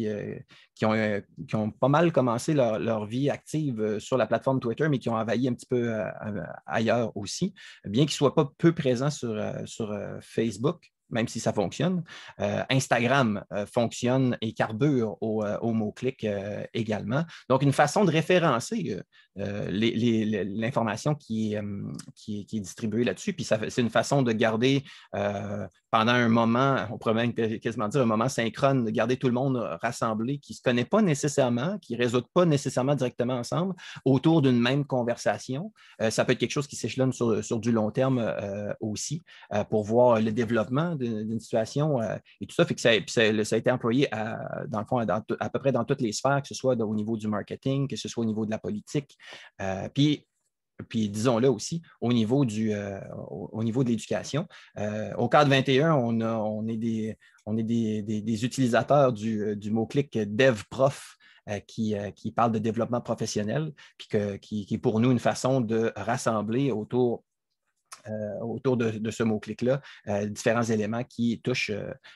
ont pas mal commencé leur vie active sur la plateforme Twitter, mais qui ont envahi un petit peu ailleurs aussi, bien qu'ils ne soient pas peu présents sur Facebook, même si ça fonctionne. Instagram fonctionne et carbure aux mots-clics également. Donc, une façon de référencer l'information qui est distribuée là-dessus. Puis, c'est une façon de garder pendant un moment, on pourrait même quasiment dire un moment synchrone, de garder tout le monde rassemblé, qui ne se connaît pas nécessairement, qui ne réseautent pas nécessairement directement ensemble autour d'une même conversation. Ça peut être quelque chose qui s'échelonne sur du long terme aussi pour voir le développement d'une situation et tout ça. Fait que ça a été employé dans le fond à peu près dans toutes les sphères, que ce soit au niveau du marketing, que ce soit au niveau de la politique. Puis disons-le aussi, au niveau de l'éducation. Au cadre 21, on est des utilisateurs du mot-clic DevProf qui parle de développement professionnel, puis qui est pour nous une façon de rassembler autour de ce mot-clic-là, différents éléments qui touchent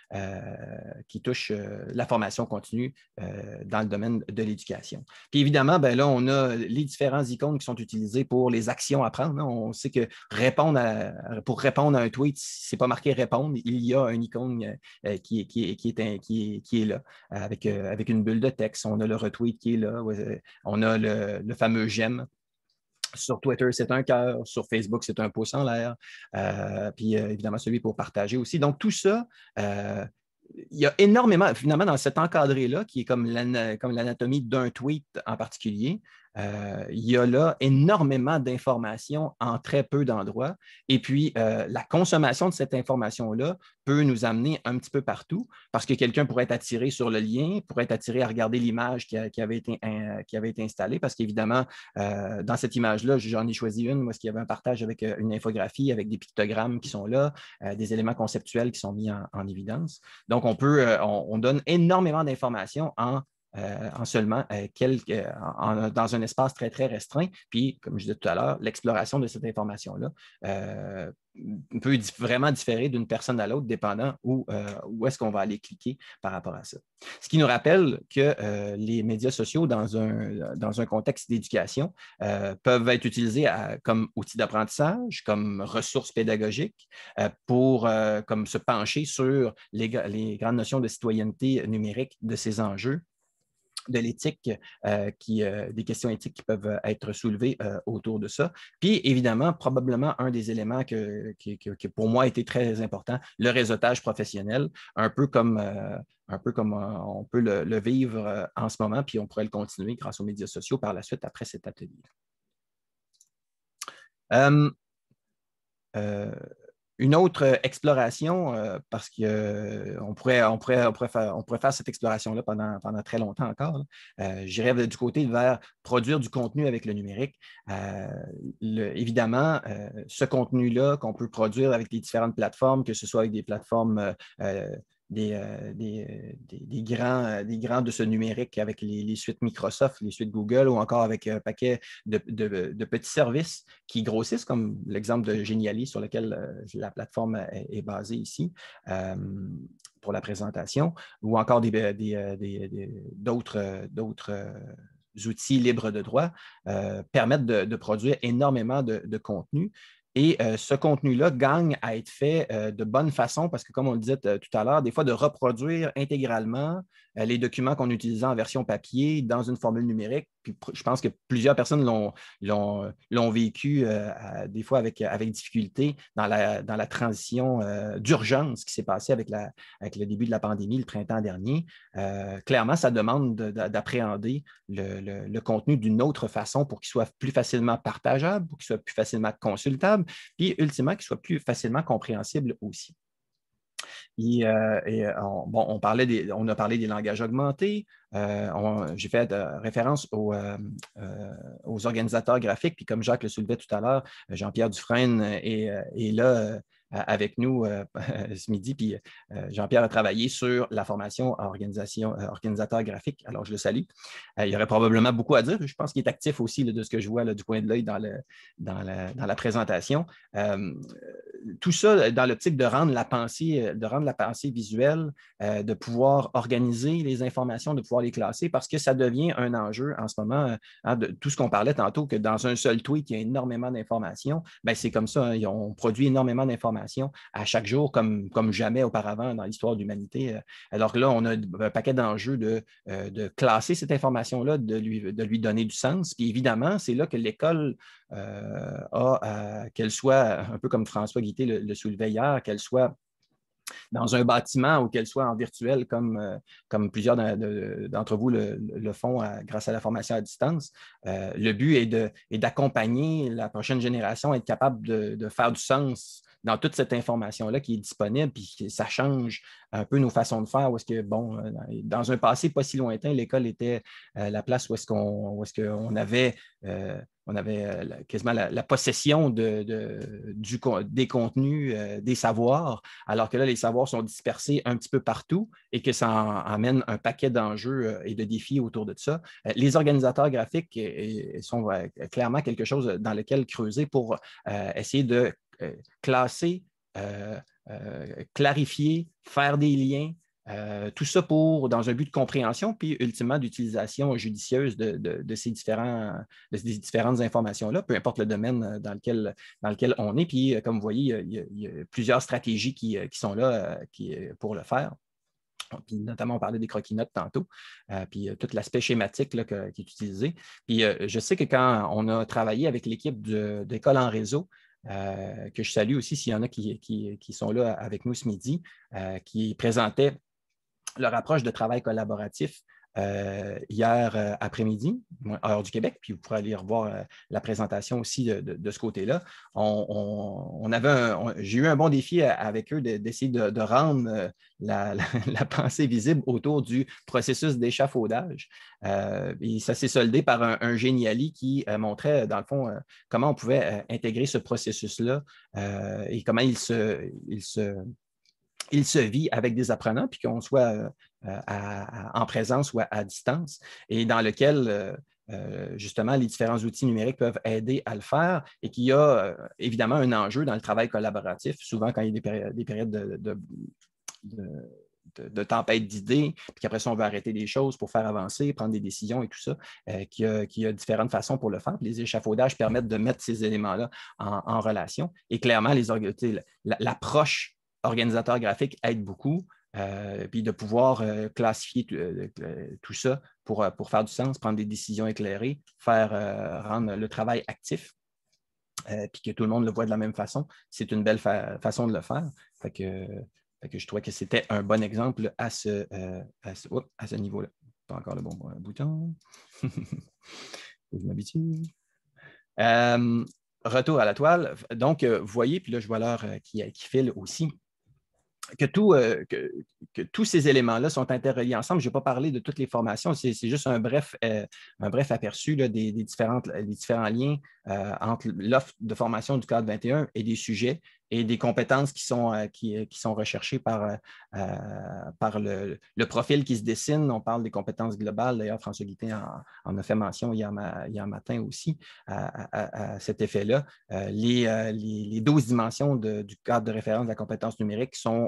la formation continue dans le domaine de l'éducation. Puis évidemment, là, on a les différents icônes qui sont utilisées pour les actions à prendre. On sait que pour répondre à un tweet, ce n'est pas marqué répondre, il y a un icône qui est là, avec une bulle de texte. On a le retweet qui est là, on a le fameux j'aime. Sur Twitter, c'est un cœur. Sur Facebook, c'est un pouce en l'air. Puis évidemment, celui pour partager aussi. Donc, tout ça, il y a énormément, finalement, dans cet encadré-là, qui est comme l'anatomie d'un tweet en particulier, il y a là énormément d'informations en très peu d'endroits. Et puis, la consommation de cette information-là peut nous amener un petit peu partout parce que quelqu'un pourrait être attiré sur le lien, pourrait être attiré à regarder l'image qui avait été installée parce qu'évidemment, dans cette image-là, j'en ai choisi une, où il y avait un partage avec une infographie, avec des pictogrammes qui sont là, des éléments conceptuels qui sont mis en évidence. Donc, on donne énormément d'informations en seulement dans un espace très, très restreint. Puis, comme je disais tout à l'heure, l'exploration de cette information-là peut vraiment différer d'une personne à l'autre, dépendant où est-ce qu'on va aller cliquer par rapport à ça. Ce qui nous rappelle que les médias sociaux, dans un contexte d'éducation, peuvent être utilisés comme outils d'apprentissage, comme ressources pédagogiques, comme se pencher sur les grandes notions de citoyenneté numérique de ces enjeux, de l'éthique, des questions éthiques qui peuvent être soulevées autour de ça. Puis, évidemment, probablement un des éléments qui pour moi a été très important, le réseautage professionnel, un peu comme on peut le vivre en ce moment, puis on pourrait le continuer grâce aux médias sociaux par la suite après cet atelier. Une autre exploration, parce qu'on pourrait faire cette exploration-là pendant très longtemps encore. J'irais du côté vers produire du contenu avec le numérique. Évidemment, ce contenu-là qu'on peut produire avec les différentes plateformes, que ce soit avec des plateformes des grands de ce numérique avec les suites Microsoft, les suites Google ou encore avec un paquet de petits services qui grossissent, comme l'exemple de Geniali sur lequel la plateforme est basée ici pour la présentation, ou encore d'autres outils libres de droit permettent de produire énormément de contenu. Et ce contenu-là gagne à être fait de bonne façon parce que, comme on le disait tout à l'heure, des fois de reproduire intégralement les documents qu'on utilisait en version papier dans une formule numérique. Puis, je pense que plusieurs personnes l'ont vécu des fois avec difficulté dans la transition d'urgence qui s'est passée avec le début de la pandémie le printemps dernier. Clairement, ça demande d'appréhender le contenu d'une autre façon pour qu'il soit plus facilement partageable, pour qu'il soit plus facilement consultable, puis ultimement qu'il soit plus facilement compréhensible aussi. On a parlé des langages augmentés. J'ai fait référence aux organisateurs graphiques, puis comme Jacques le soulevait tout à l'heure, Jean-Pierre Dufresne est là avec nous ce midi, puis Jean-Pierre a travaillé sur la formation à organisateur graphique, alors je le salue. Il y aurait probablement beaucoup à dire, je pense qu'il est actif aussi de ce que je vois là, du coin de l'œil dans la présentation. Tout ça dans l'optique de rendre la pensée visuelle, de pouvoir organiser les informations, de pouvoir les classer, parce que ça devient un enjeu en ce moment, de tout ce qu'on parlait tantôt, que dans un seul tweet, il y a énormément d'informations. Bien, c'est comme ça, on produit énormément d'informations à chaque jour, comme jamais auparavant dans l'histoire de l'humanité. Alors que là, on a un paquet d'enjeux de classer cette information-là, de lui donner du sens. Puis évidemment, c'est là que l'école qu'elle soit, un peu comme François Guité le soulevait hier, qu'elle soit dans un bâtiment ou qu'elle soit en virtuel, comme plusieurs d'entre vous le font grâce à la formation à distance. Le but est d'accompagner la prochaine génération à être capable de faire du sens dans toute cette information-là qui est disponible, puis que ça change un peu nos façons de faire, où est-ce que, bon, dans un passé pas si lointain, l'école était la place où est-ce qu'on avait quasiment la possession des contenus, des savoirs, alors que là, les savoirs sont dispersés un petit peu partout et que ça amène un paquet d'enjeux et de défis autour de ça. Les organisateurs graphiques sont clairement quelque chose dans lequel creuser pour essayer de classer, clarifier, faire des liens, tout ça dans un but de compréhension, puis ultimement d'utilisation judicieuse de ces différentes informations-là, peu importe le domaine dans lequel on est. Puis, comme vous voyez, il y a plusieurs stratégies qui sont là pour le faire. Puis notamment, on parlait des croquis-notes tantôt, puis tout l'aspect schématique là, qui est utilisé. Puis je sais que quand on a travaillé avec l'équipe d'École en réseau, que je salue aussi s'il y en a qui sont là avec nous ce midi, qui présentaient leur approche de travail collaboratif hier après-midi, heure du Québec, puis vous pourrez aller revoir la présentation aussi de ce côté-là. J'ai eu un bon défi avec eux d'essayer de rendre la pensée visible autour du processus d'échafaudage. Et ça s'est soldé par un géniali qui montrait, dans le fond, comment on pouvait intégrer ce processus-là et comment il se vit avec des apprenants, puis qu'on soit en présence ou à distance, et dans lequel justement les différents outils numériques peuvent aider à le faire et qu'il y a évidemment un enjeu dans le travail collaboratif, souvent quand il y a des périodes de tempête d'idées, puis qu'après ça, on veut arrêter des choses pour faire avancer, prendre des décisions et tout ça, qu'il y a différentes façons pour le faire. Les échafaudages permettent de mettre ces éléments-là en relation. Et clairement, l'approche organisateur graphique aide beaucoup, puis de pouvoir classifier tout ça pour faire du sens, prendre des décisions éclairées, rendre le travail actif, puis que tout le monde le voit de la même façon. C'est une belle façon de le faire. Fait que je trouvais que c'était un bon exemple à ce niveau-là. Pas encore le bon bouton. Faut que je m'habitue. Retour à la toile. Donc, vous voyez, puis là, je vois l'heure qui file aussi, que tous ces éléments-là sont interreliés ensemble. Je ne vais pas parler de toutes les formations, c'est juste un bref aperçu là, des différents liens entre l'offre de formation du cadre 21 et des sujets et des compétences qui sont recherchées par le profil qui se dessine. On parle des compétences globales. D'ailleurs, François Guittet en a fait mention hier matin aussi à cet effet-là. Les 12 dimensions du cadre de référence de la compétence numérique sont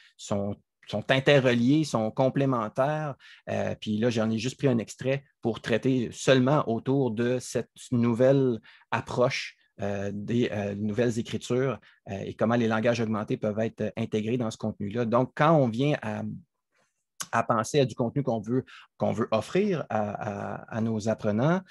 interreliés, sont complémentaires. Puis là, j'en ai juste pris un extrait pour traiter seulement autour de cette nouvelle approche des nouvelles écritures et comment les langages augmentés peuvent être intégrés dans ce contenu-là. Donc, quand on vient à penser à du contenu qu'on veut offrir à nos apprenants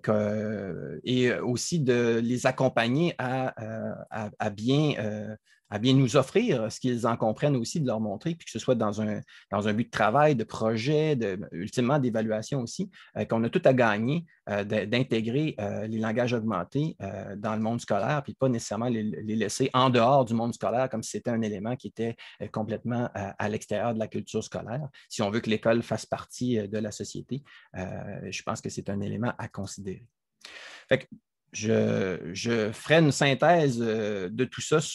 et aussi de les accompagner à bien nous offrir ce qu'ils en comprennent aussi, de leur montrer, puis que ce soit dans un but de travail, de projet, ultimement d'évaluation aussi, qu'on a tout à gagner d'intégrer les langages augmentés dans le monde scolaire, puis pas nécessairement les laisser en dehors du monde scolaire comme si c'était un élément qui était complètement à l'extérieur de la culture scolaire. Si on veut que l'école fasse partie de la société, je pense que c'est un élément à considérer. Fait que je ferai une synthèse de tout ça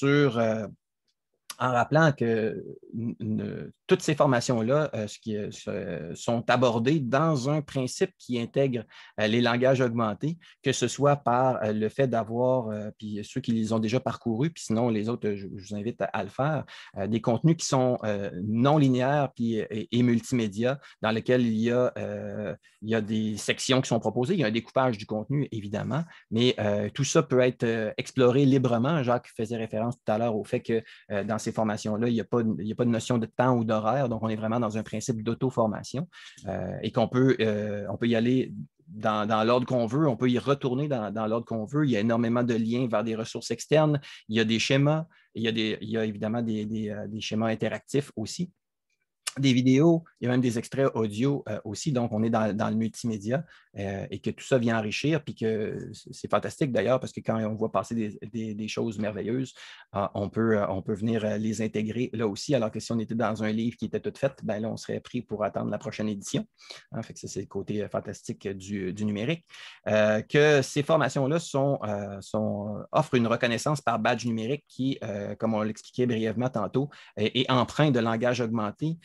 en rappelant que toutes ces formations-là sont abordées dans un principe qui intègre les langages augmentés, que ce soit par le fait d'avoir, puis ceux qui les ont déjà parcourus, puis sinon les autres, je vous invite à le faire, des contenus qui sont non linéaires et multimédia, dans lesquels il y a des sections qui sont proposées, il y a un découpage du contenu, évidemment, mais tout ça peut être exploré librement. Jacques faisait référence tout à l'heure au fait que dans ces formations-là, il n'y a pas de notion de temps ou d'horaire, donc on est vraiment dans un principe d'auto-formation et qu'on peut y aller dans l'ordre qu'on veut, on peut y retourner dans l'ordre qu'on veut. Il y a énormément de liens vers des ressources externes, il y a des schémas, il y a évidemment des schémas interactifs aussi. Des vidéos, il y a même des extraits audio aussi, donc on est dans le multimédia et que tout ça vient enrichir, puis que c'est fantastique d'ailleurs parce que quand on voit passer des choses merveilleuses, on peut venir les intégrer là aussi, alors que si on était dans un livre qui était tout fait, ben là on serait pris pour attendre la prochaine édition. Fait que ça, c'est le côté fantastique du numérique. Que ces formations-là offrent une reconnaissance par badge numérique qui, comme on l'expliquait brièvement tantôt, est empreint de langage augmenté.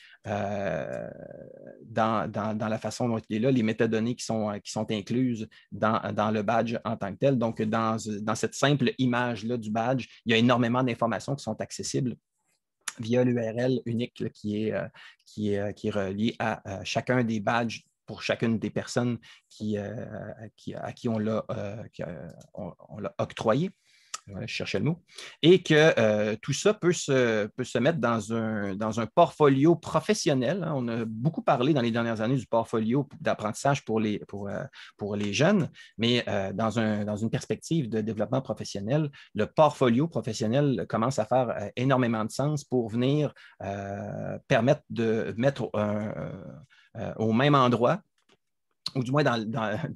Dans la façon dont il est là, les métadonnées qui sont incluses dans le badge en tant que tel. Donc, dans cette simple image-là du badge, il y a énormément d'informations qui sont accessibles via l'URL unique là, qui est relié à chacun des badges pour chacune des personnes à qui on l'a octroyé. Ouais, je cherchais le mot. Et que tout ça peut se mettre dans un portfolio professionnel, hein. On a beaucoup parlé dans les dernières années du portfolio d'apprentissage pour les jeunes, mais dans une perspective de développement professionnel, le portfolio professionnel commence à faire énormément de sens pour venir permettre de mettre au même endroit, ou du moins dans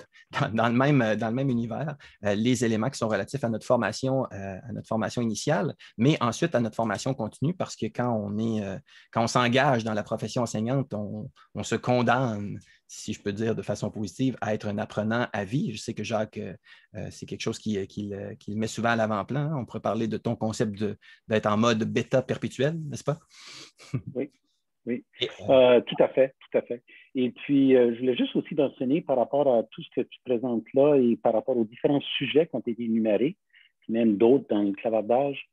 le même univers, les éléments qui sont relatifs à notre formation initiale, mais ensuite à notre formation continue, parce que quand on s'engage dans la profession enseignante, on se condamne, si je peux dire de façon positive, à être un apprenant à vie. Je sais que Jacques, c'est quelque chose qu'il met souvent à l'avant-plan. On pourrait parler de ton concept d'être en mode bêta perpétuel, n'est-ce pas? Oui. Oui, tout à fait, tout à fait. Et puis, je voulais juste aussi mentionner par rapport à tout ce que tu présentes là et par rapport aux différents sujets qui ont été énumérés, puis même d'autres dans le clavardage,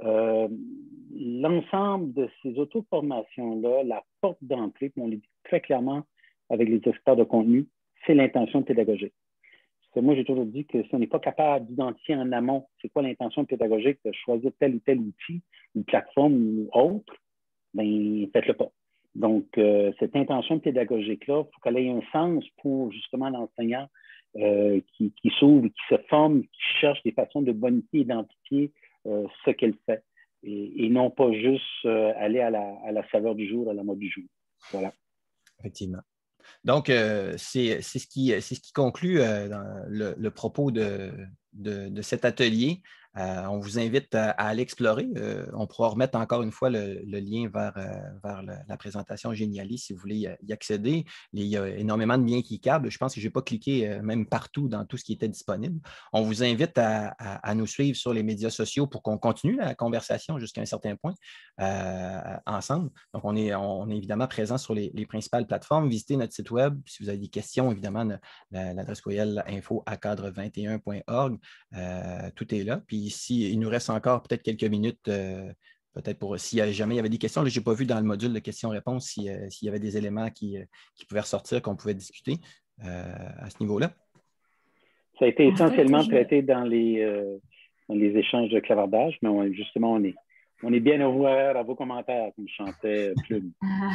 l'ensemble de ces auto-formations-là, la porte d'entrée, puis on le dit très clairement avec les experts de contenu, c'est l'intention pédagogique. Parce que moi, j'ai toujours dit que si on n'est pas capable d'identifier en amont c'est quoi l'intention pédagogique de choisir tel ou tel outil ou plateforme ou autre, bien, faites-le pas. Donc, cette intention pédagogique-là, il faut qu'elle ait un sens pour justement l'enseignant qui s'ouvre, qui se forme, qui cherche des façons de bonifier, identifier ce qu'elle fait et non pas juste aller à la saveur du jour, à la mode du jour. Voilà. Effectivement. Donc, c'est ce qui conclut dans le propos de cet atelier. On vous invite à aller explorer. On pourra remettre encore une fois le lien vers la présentation Geniali si vous voulez y accéder. Il y a énormément de liens cliquables. Je pense que je n'ai pas cliqué même partout dans tout ce qui était disponible. On vous invite à nous suivre sur les médias sociaux pour qu'on continue la conversation jusqu'à un certain point ensemble. Donc, on est évidemment présent sur les principales plateformes. Visitez notre site web. Si vous avez des questions, évidemment, l'adresse courriel info@cadre21.org. Tout est là. Puis ici, il nous reste encore peut-être quelques minutes, peut-être pour si jamais il y avait des questions. Là, je n'ai pas vu dans le module de questions-réponses s'il y avait des éléments qui pouvaient ressortir, qu'on pouvait discuter à ce niveau-là. Ça a été essentiellement traité dans les échanges de clavardage, mais justement, on est bien ouvert à vos commentaires, comme chantait Plume.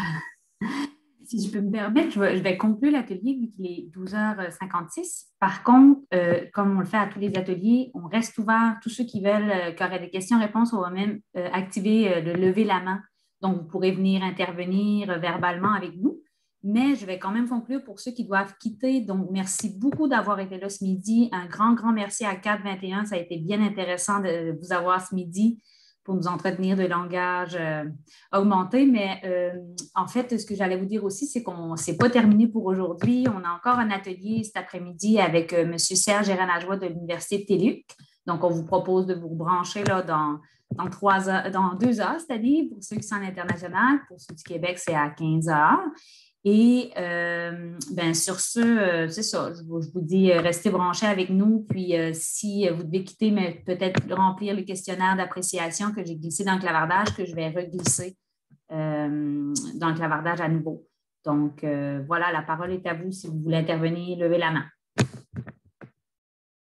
Si je peux me permettre, je vais conclure l'atelier vu qu'il est 12h56. Par contre, comme on le fait à tous les ateliers, on reste ouvert. Tous ceux qui veulent, qui auraient des questions-réponses, on va même activer le lever la main. Donc, vous pourrez venir intervenir verbalement avec nous. Mais je vais quand même conclure pour ceux qui doivent quitter. Donc, merci beaucoup d'avoir été là ce midi. Un grand, grand merci à Cadre 21. Ça a été bien intéressant de vous avoir ce midi pour nous entretenir de langage augmenté. Mais en fait, ce que j'allais vous dire aussi, c'est qu'on ne s'est pas terminé pour aujourd'hui. On a encore un atelier cet après-midi avec M. Serge Heranajoie de l'Université de Téluc. Donc, on vous propose de vous brancher là, dans 2 heures, c'est-à-dire pour ceux qui sont à l'international. Pour ceux du Québec, c'est à 15 heures. Et sur ce, c'est ça, je vous dis, restez branchés avec nous. Puis, si vous devez quitter, mais peut-être remplir le questionnaire d'appréciation que j'ai glissé dans le clavardage, que je vais reglisser dans le clavardage à nouveau. Donc, voilà, la parole est à vous. Si vous voulez intervenir, levez la main.